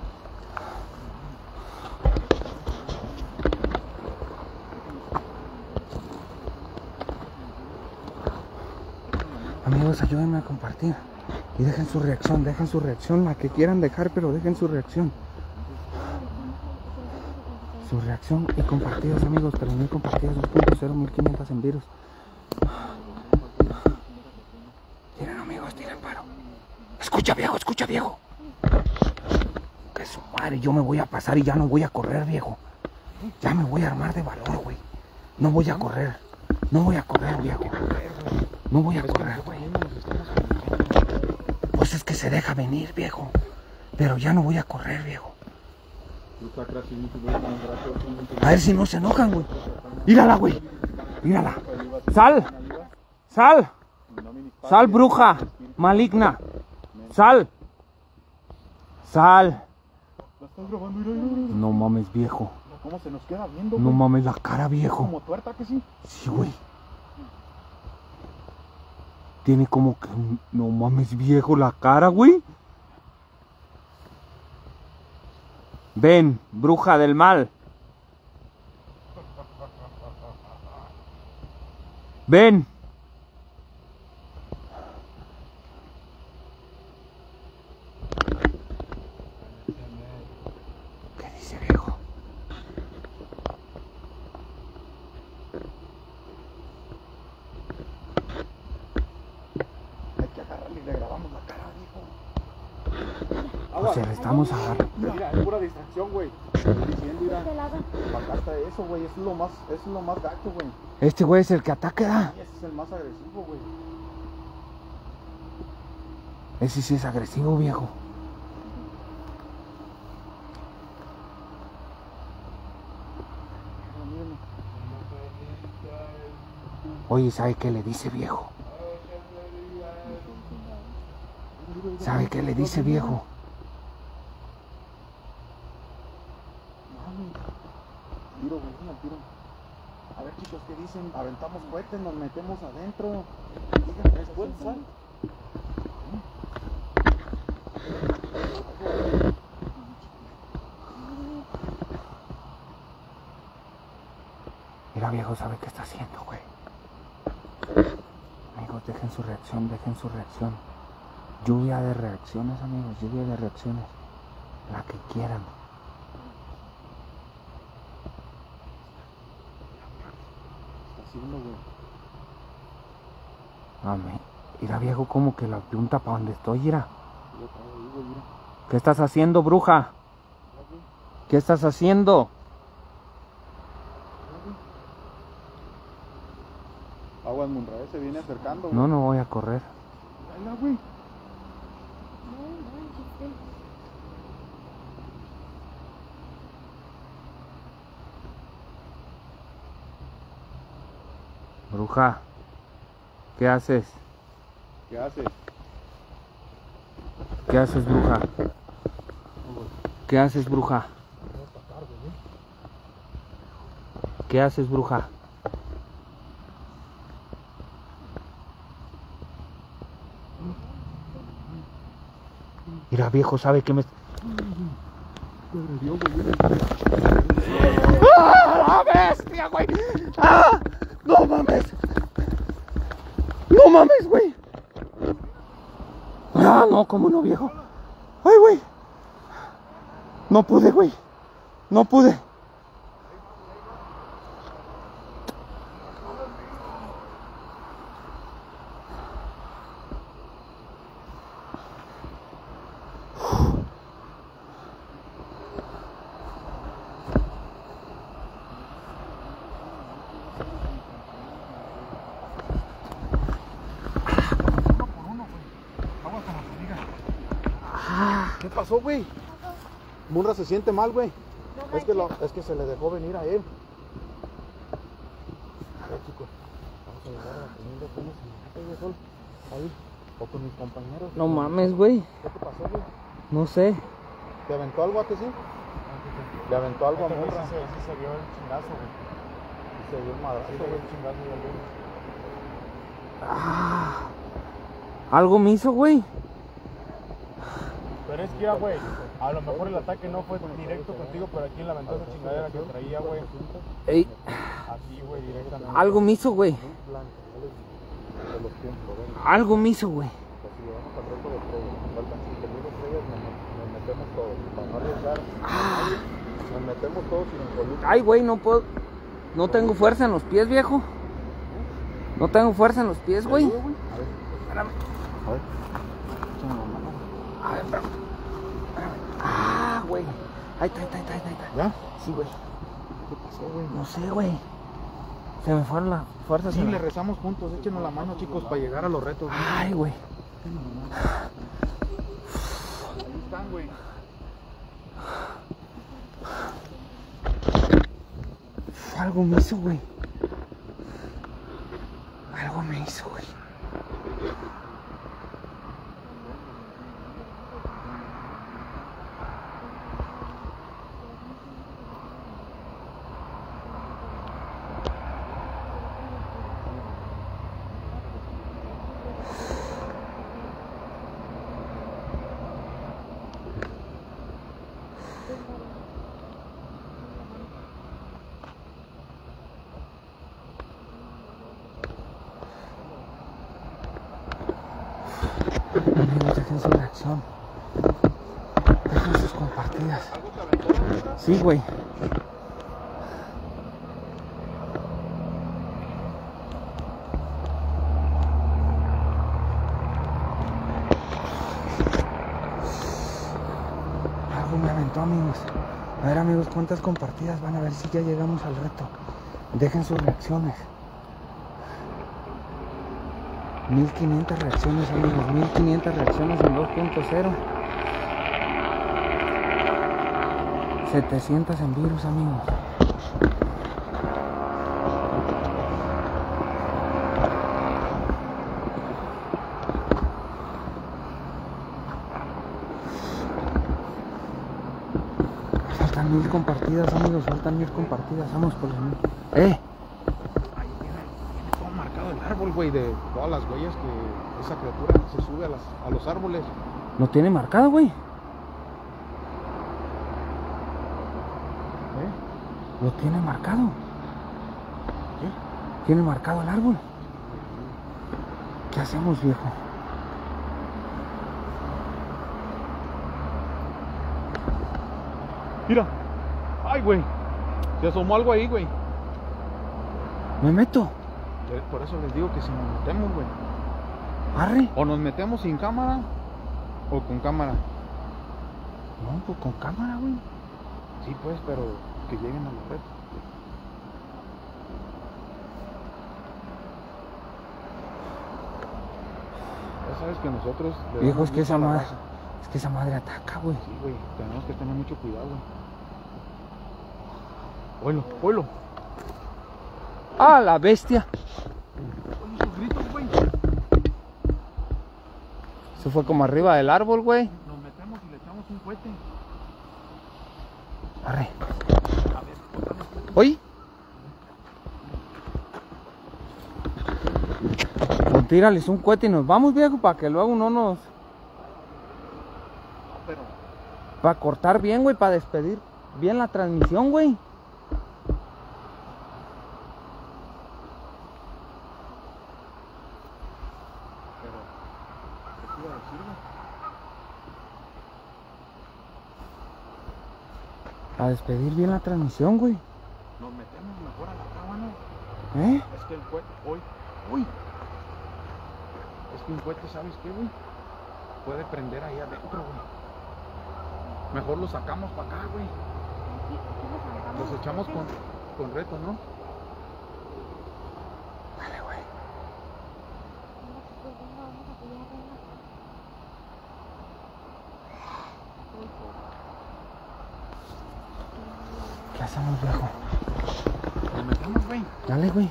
Amigos, ayúdenme a compartir. Y dejen su reacción, la que quieran dejar, pero dejen su reacción. Su reacción y compartidos, amigos, 3000 compartidos, 2.0, 1500 envíos. Tiren, amigos, tiren paro. Escucha, viejo. Que su madre, yo me voy a pasar y ya no voy a correr, viejo. Ya me voy a armar de valor, güey. No voy a correr, viejo. No voy a correr, güey. Pues es que se deja venir, viejo. Pero ya no voy a correr, viejo. A ver si no se enojan, güey. Mírala, güey. Mírala. Sal, bruja maligna. Sal. La estás grabando, mira. No mames, viejo. ¿Cómo se nos queda viendo, No güey? mames la cara, viejo. Como tuerta que sí. Sí, güey. Tiene como que... No mames, viejo, la cara, güey. Ven, bruja del mal. Ven. ¿Qué dice, viejo? Hay que agarrarle y le grabamos la cara, viejo. O sea, le estamos agarrando. Mira, es pura distracción, güey. Diciendo, mira. De lado. Acá está eso, güey. Eso es lo más gacho, güey. Este güey es el que ataca. Y ese es el más agresivo, güey. Ese sí es agresivo, viejo. Oye, ¿sabe qué le dice, viejo? ¿Sabe qué le dice, viejo? Tiro, güey, un tiro. A ver, chicos, ¿qué dicen? Aventamos cohetes, nos metemos adentro. Digan, ¿tres cohetes, sal? Mira, viejo, ¿sabe qué está haciendo, güey? Amigos, dejen su reacción, Lluvia de reacciones, amigos, lluvia de reacciones. La que quieran. Está haciendo, güey. Amén. Mira, viejo, como que la apunta para donde estoy, mira. Yo traigo ahí, güey, mira. ¿Qué estás haciendo, bruja? ¿Qué estás haciendo? Aguas Munrae se viene acercando, güey. No, no voy a correr. Baila, güey. No manches, güey. Bruja, ¿qué haces? ¿Qué haces? ¿Qué haces, bruja? ¿Qué haces, bruja? ¿Qué haces, bruja? Mira, viejo, sabe que me... ¡Ah, la bestia, güey! ¡Ah! ¡No mames! ¡No mames, güey! ¡Ah, no! ¿Cómo no, viejo? ¡Ay, güey! No pude, güey. No pude. ¿Qué pasó, güey? Munra se siente mal, güey. Es que se le dejó venir a él. A ver, chicos. Vamos a llegar a la familia. ¿Cómo se me sol? Ahí. O con mis compañeros. No mames, güey. ¿Qué te pasó, güey? No sé. ¿Te aventó algo a ti, sí? Le aventó algo a Munra. Sí se vio el chingazo, güey. Se dio el madrazo, Sí se vio güey. el chingazo del güey. Algo me hizo, güey. Pero es que ya, güey, a lo mejor el ataque no fue directo contigo, pero aquí en la ventana chingadera que traía, güey. Ey, Así, güey, directamente. algo me hizo, güey. De los tiempos, ven. Algo me hizo, güey. Pues si llevamos al resto de todo. Faltan 5,000 estrellas, nos metemos todos. Para no arriesgar. Nos metemos todos sin involucro. Ay, güey, no puedo. No tengo fuerza en los pies, viejo. No tengo fuerza en los pies, güey. A ver. Espérame. A ver. Échame la mano. A ver, espérame. Ah, güey. Ahí está, ahí está, ahí está, ahí está. ¿Ya? Sí, güey. ¿Qué pasó, güey? No sé, güey. Se me fueron las fuerzas. Sí, en le la- rezamos juntos. Échenos la mano, chicos, para llegar a los retos. Ay, güey. Ahí están, güey. Algo me hizo, güey. Algo me hizo, güey. Amigos, dejen su reacción. Dejen sus compartidas. Sí, güey. Algo me aventó, amigos. A ver, amigos, ¿cuántas compartidas van a ver si ya llegamos al reto? Dejen sus reacciones. 1500 reacciones, amigos, 1500 reacciones en 2.0. 700 en virus, amigos. Faltan 1000 compartidas, amigos, faltan 1000 compartidas. Vamos por los 1000. Ahí tiene todo marcado el árbol, güey, de todas las huellas que esa criatura se sube a los árboles. ¿Lo tiene marcado, güey? ¿Eh? Lo tiene marcado. ¿Qué? Tiene marcado el árbol. ¿Qué hacemos, viejo? Mira. Ay, güey. Se asomó algo ahí, güey. ¿Me meto? Por eso les digo que si nos metemos, güey. Arre. O nos metemos sin cámara o con cámara. No, pues con cámara, güey. Sí, pues, pero que lleguen a los retos. sabes que nosotros... le Viejo, damos es que gusto a esa la madre, raza. es que esa madre ataca, güey. Sí, güey, tenemos que tener mucho cuidado, güey. Oilo, oilo. ¡Ah, la bestia! Oye, sus gritos, güey. Se fue como arriba del árbol, güey. Nos metemos y le echamos un cohete. Arre. A ver, otra vez. ¿Oye? Pues tírales un cohete y nos vamos, viejo, para que luego no nos... Pero... Para cortar bien, güey, para despedir bien la transmisión, güey. ¿Qué te iba a decir, güey? Para despedir bien la transmisión, güey. Nos metemos mejor a la cámara. ¿Eh? Es que el cohete, uy. Es que un cohete, ¿sabes qué, güey? Puede prender ahí adentro, güey. Mejor lo sacamos para acá, güey. Los echamos con reto, ¿no? Dale, güey. ¿Qué hacemos, viejo? Nos metemos, güey. Dale, güey.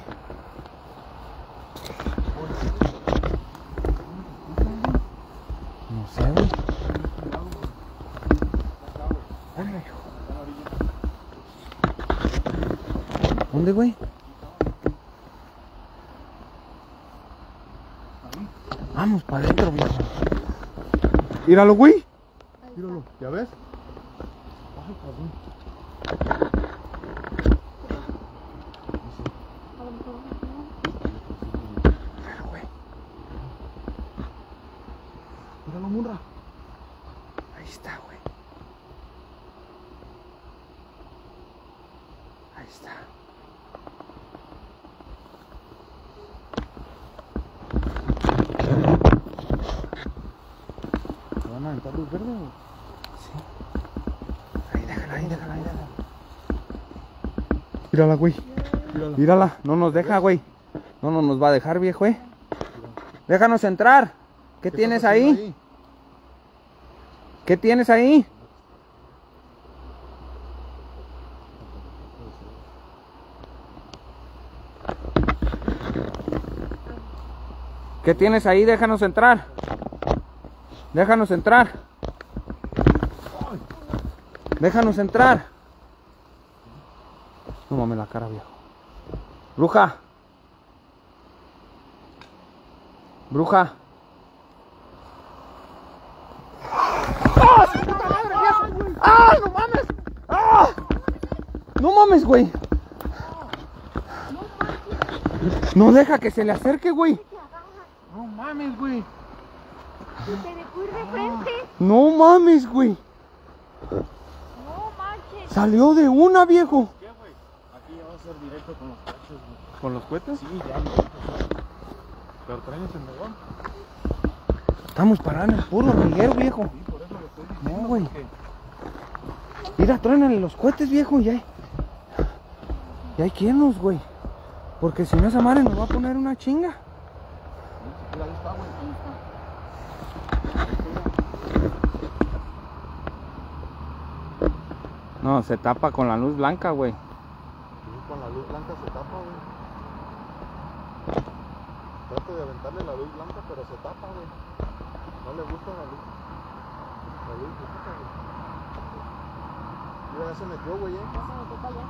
No sé, güey. ¿Dónde, güey? Vamos para adentro, viejo. Míralo, güey. Míralo, ¿ya ves? Ay, cabrón. Míralo, güey. Míralo, Munra. Ahí está, güey. Ahí está. ¿Se van a aventar luz verde o...? Sí. Ahí, déjala. Mírala, güey. Mírala. No nos deja, güey. No nos va a dejar, viejo, Déjanos entrar. ¿Qué tienes estás ahí? haciendo ¿Qué tienes ahí? ¿Qué tienes ahí? Déjanos entrar. Déjanos entrar. Déjanos entrar. No mames la cara, viejo. Bruja. Bruja. ¡Ah, su puta madre, viejo! ¡Ah, no mames! ¡Ah! No mames, güey. No deja que se le acerque, güey. No mames, güey. Se me fue de frente. No mames, güey. No manches. Salió de una, viejo. ¿Qué, güey? Aquí ya va a ser directo con los coches, güey. ¿Con los cohetes? Sí, ya directo. ¿Pero traen encendedor? Estamos parados en el puro hormiguero, viejo. Sí, por eso lo estoy diciendo. No, güey. porque- Mira, truénale los cohetes, viejo. Ya hay que irnos, güey. Porque si no, esa madre nos va a poner una chinga. Mira, ahí está, güey. No, se tapa con la luz blanca, güey. Sí, con la luz blanca se tapa, güey. Trate de aventarle la luz blanca, pero se tapa, güey. No le gusta la luz. La luz blanca, güey. Mira, ya se metió, güey, Ya se me toca ya.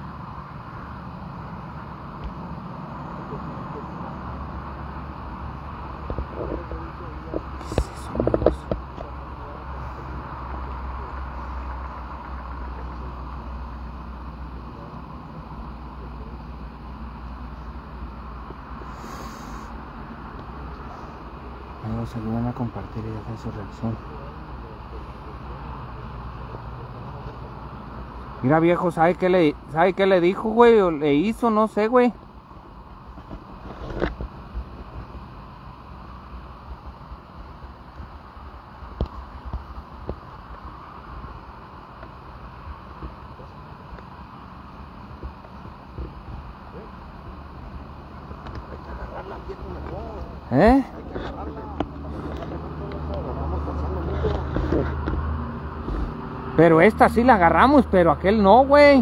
¿Qué es eso, amigos? Amigos, ayuden a compartir y dejen su reacción. Mira, viejo, ¿sabe qué le dijo, güey? O le hizo, no sé, güey. ¿Eh? Pero esta sí la agarramos, pero aquel no, güey.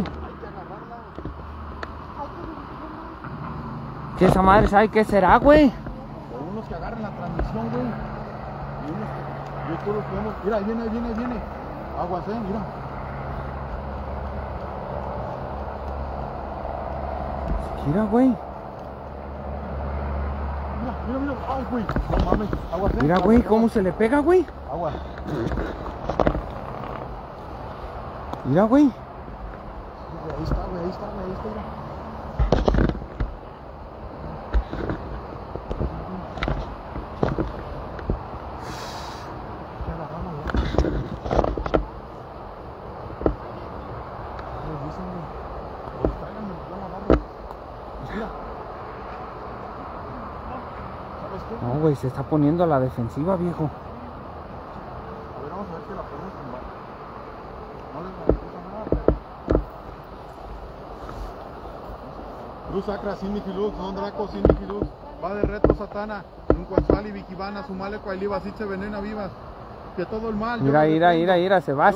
¿Qué esa madre sabe qué será, güey? O unos que agarren la transmisión, güey. Y unos que... Yo todos podemos... Mira, ahí viene. Aguas, mira. Mira, güey. Mira. Ay, güey. No mames. Aguas, Mira, güey, cómo se le pega, güey. Aguas. Mira, güey. Ahí está, mira. No, güey, se está poniendo a la defensiva, viejo. A ver, vamos a ver si la podemos tumbar. No les garantizo nada, pero... Luz Sacra, sin Mikiluz, non Draco, sin Mikiluz. Va de reto Satana, un Cuanzali, Vikivana, Sumale, Coailiva, Siche, Venena, Vivas. Que todo el mal. Mira, se va.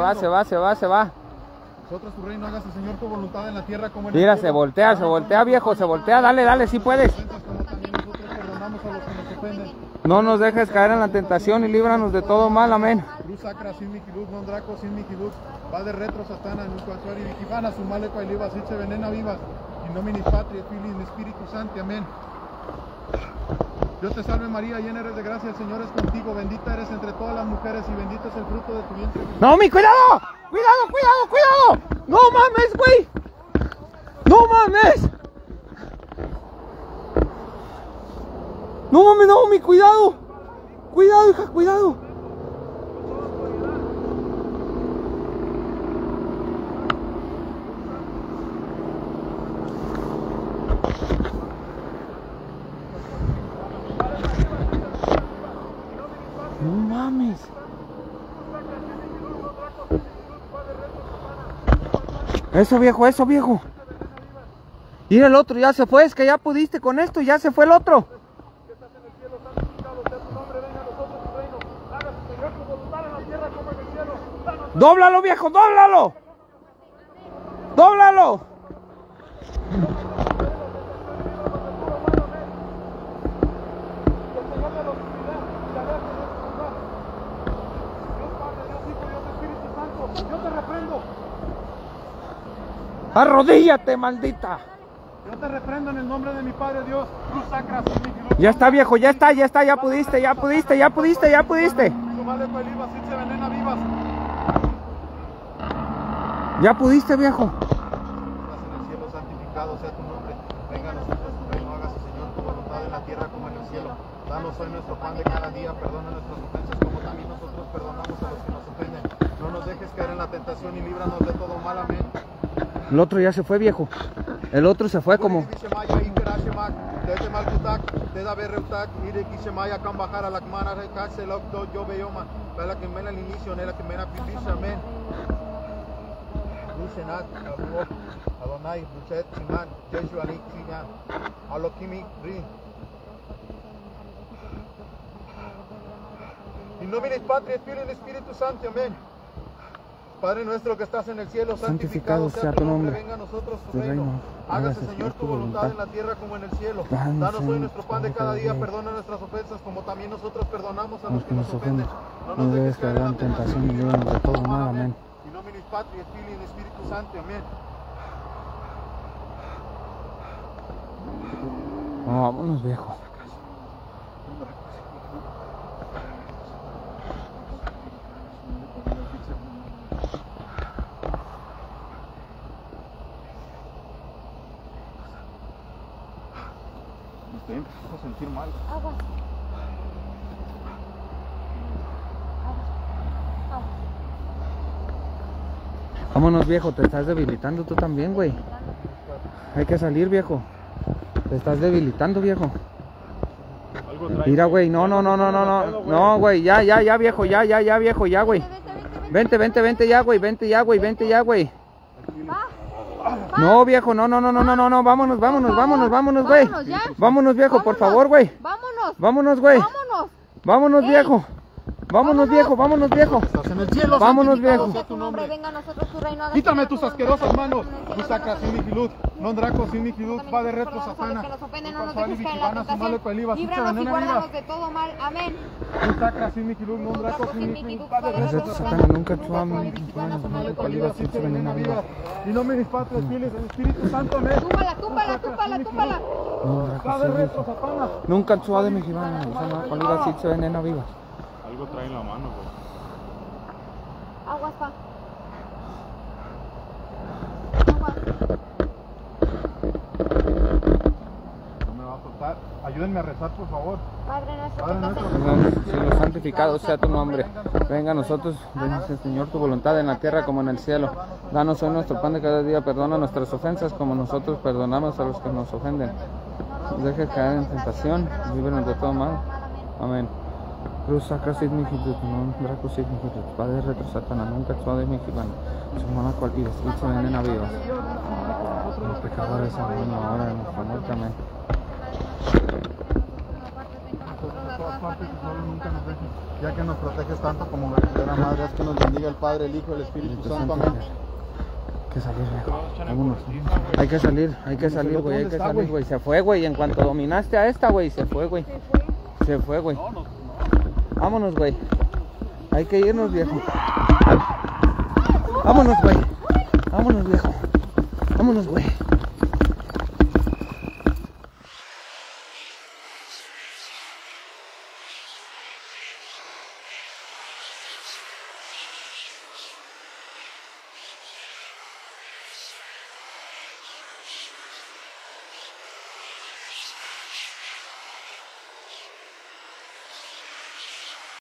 Nosotros tu reino, hágase Señor tu voluntad en la tierra como en el Mira, cielo. se voltea, viejo, se voltea. Dale, si puedes. Como también nosotros perdonamos a los que nos ofenden. No nos dejes caer en la tentación y líbranos de todo mal, amén. Luz Sacra, sin Mikiluz, non Draco, sin Mikiluz. Va de retro Satana, un Cuanzali, Vikivana, Sumale, Coailiva, Siche, Venena, Vivas. In nominis Patria, Filii, in Espíritu Santo, amén. Dios te salve María, llena eres de gracia, el Señor es contigo, bendita eres entre todas las mujeres y bendito es el fruto de tu vientre. ¡Naomi, cuidado! ¡Cuidado! ¡No mames, güey! ¡No mames! ¡No mames, Naomi, cuidado! ¡Cuidado, hija, cuidado! No mames. Eso viejo. Y el otro ya se fue, es que ya pudiste con esto, ya se fue el otro. Dóblalo, viejo, dóblalo. Yo te reprendo. Arrodíllate, maldita. Yo te reprendo en el nombre de mi Padre Dios. Luz Sacra, sin Mikiluz. Ya está, viejo, ya pudiste. Sumale, Coailiva, Siche, Venena, Vivas. Ya pudiste, viejo. Estás en el cielo, santificado sea tu nombre. Venga a nosotros tu reino, hágase Señor tu voluntad en la tierra como en el cielo. Danos hoy nuestro pan de cada día, perdona nuestras ofensas como también nosotros perdonamos a los que nos ofenden. No nos dejes caer en la tentación y líbranos de todo mal, amén. El otro ya se fue, viejo. El otro se fue como... Adonai, Buchet, Siman, Yeshua, Ali, Kinya, Alokimi, Ri. In nominis Patria, Filii, in Espíritu Santo, amén. Padre nuestro que estás en el cielo, santificado sea tu nombre. Venga a nosotros tu reino. Hágase, Señor, tu voluntad en la tierra como en el cielo. Danos hoy nuestro pan de cada día. Perdona nuestras ofensas como también nosotros perdonamos a los que nos ofenden. No nos dejes caer en la tentación y líbranos de todo mal. Amén. In nominis Patria, Filii, in Espíritu Santo. Amén. Vámonos, viejo. Me estoy empezando a sentir mal. Agua. Vámonos, viejo, te estás debilitando tú también, güey. Hay que salir, viejo. Te estás debilitando, viejo. Mira, güey, no, güey, ya, viejo, ya, viejo, ya, güey. Vente ya, güey. No, viejo, no, vámonos, güey. Vámonos, viejo, por favor, güey. Vámonos, güey. Vámonos, viejo. Vámonos, viejo, vámonos, viejo. Estás en el cielo. Vámonos, santificado viejo. sea Tu nombre, venga a nosotros tu reino. Quítame tus asquerosas manos. Tu sacra sin vigilud. Non draco sin vigilud. Padre retro satana. Que nos ofenden, no nos Pascual y dejes caer en la vigilana, su male peliva, tentación. su Líbranos y venena viva. guárdanos de todo mal. Amén. Tu sacra sin vigilud. Non draco sin vigilud. Padre Padre retro retro satana. satana, nunca actuamos. Su male peliva, sin venena viva. Y no me dispatres, fieles, el Espíritu Santo, amén. Túmbala, túmbala, túmbala, túmbala. Padre retro satana. Nunca actuó de mexicana, cual iba así se venena viva. Algo trae en la mano, güey. Aguas, pa. Aguas. No me va a soltar. Ayúdenme a rezar, por favor. Padre nuestro Padre que estás nuestro en que el cielo. Cielo santificado sea tu nombre. Venga a nosotros, venga Señor, tu voluntad en la tierra como en el cielo. Danos hoy nuestro pan de cada día, perdona nuestras ofensas como nosotros perdonamos a los que nos ofenden. No nos dejes caer en tentación, líbranos de todo mal. Amén. Cruz sacra sit mihitud, non draco sit mihitud. Padre retro satana, nunca actuado de mexicano. Su mano cual y se venena vivas. Los pecadores, ahora en nuestra muerte. Amén. Ya que nos proteges tanto como verdadera madre, haz que nos bendiga el Padre, el Hijo y el Espíritu Santo. Amén. Hay que salir, viejo. Vámonos. Hay que salir, güey. Hay que salir, güey. Se fue, güey. En cuanto dominaste a esta, güey, se fue, güey. Se fue, güey. Vámonos, güey. Hay que irnos, viejo. Vámonos, güey. Vámonos, viejo. Vámonos, güey.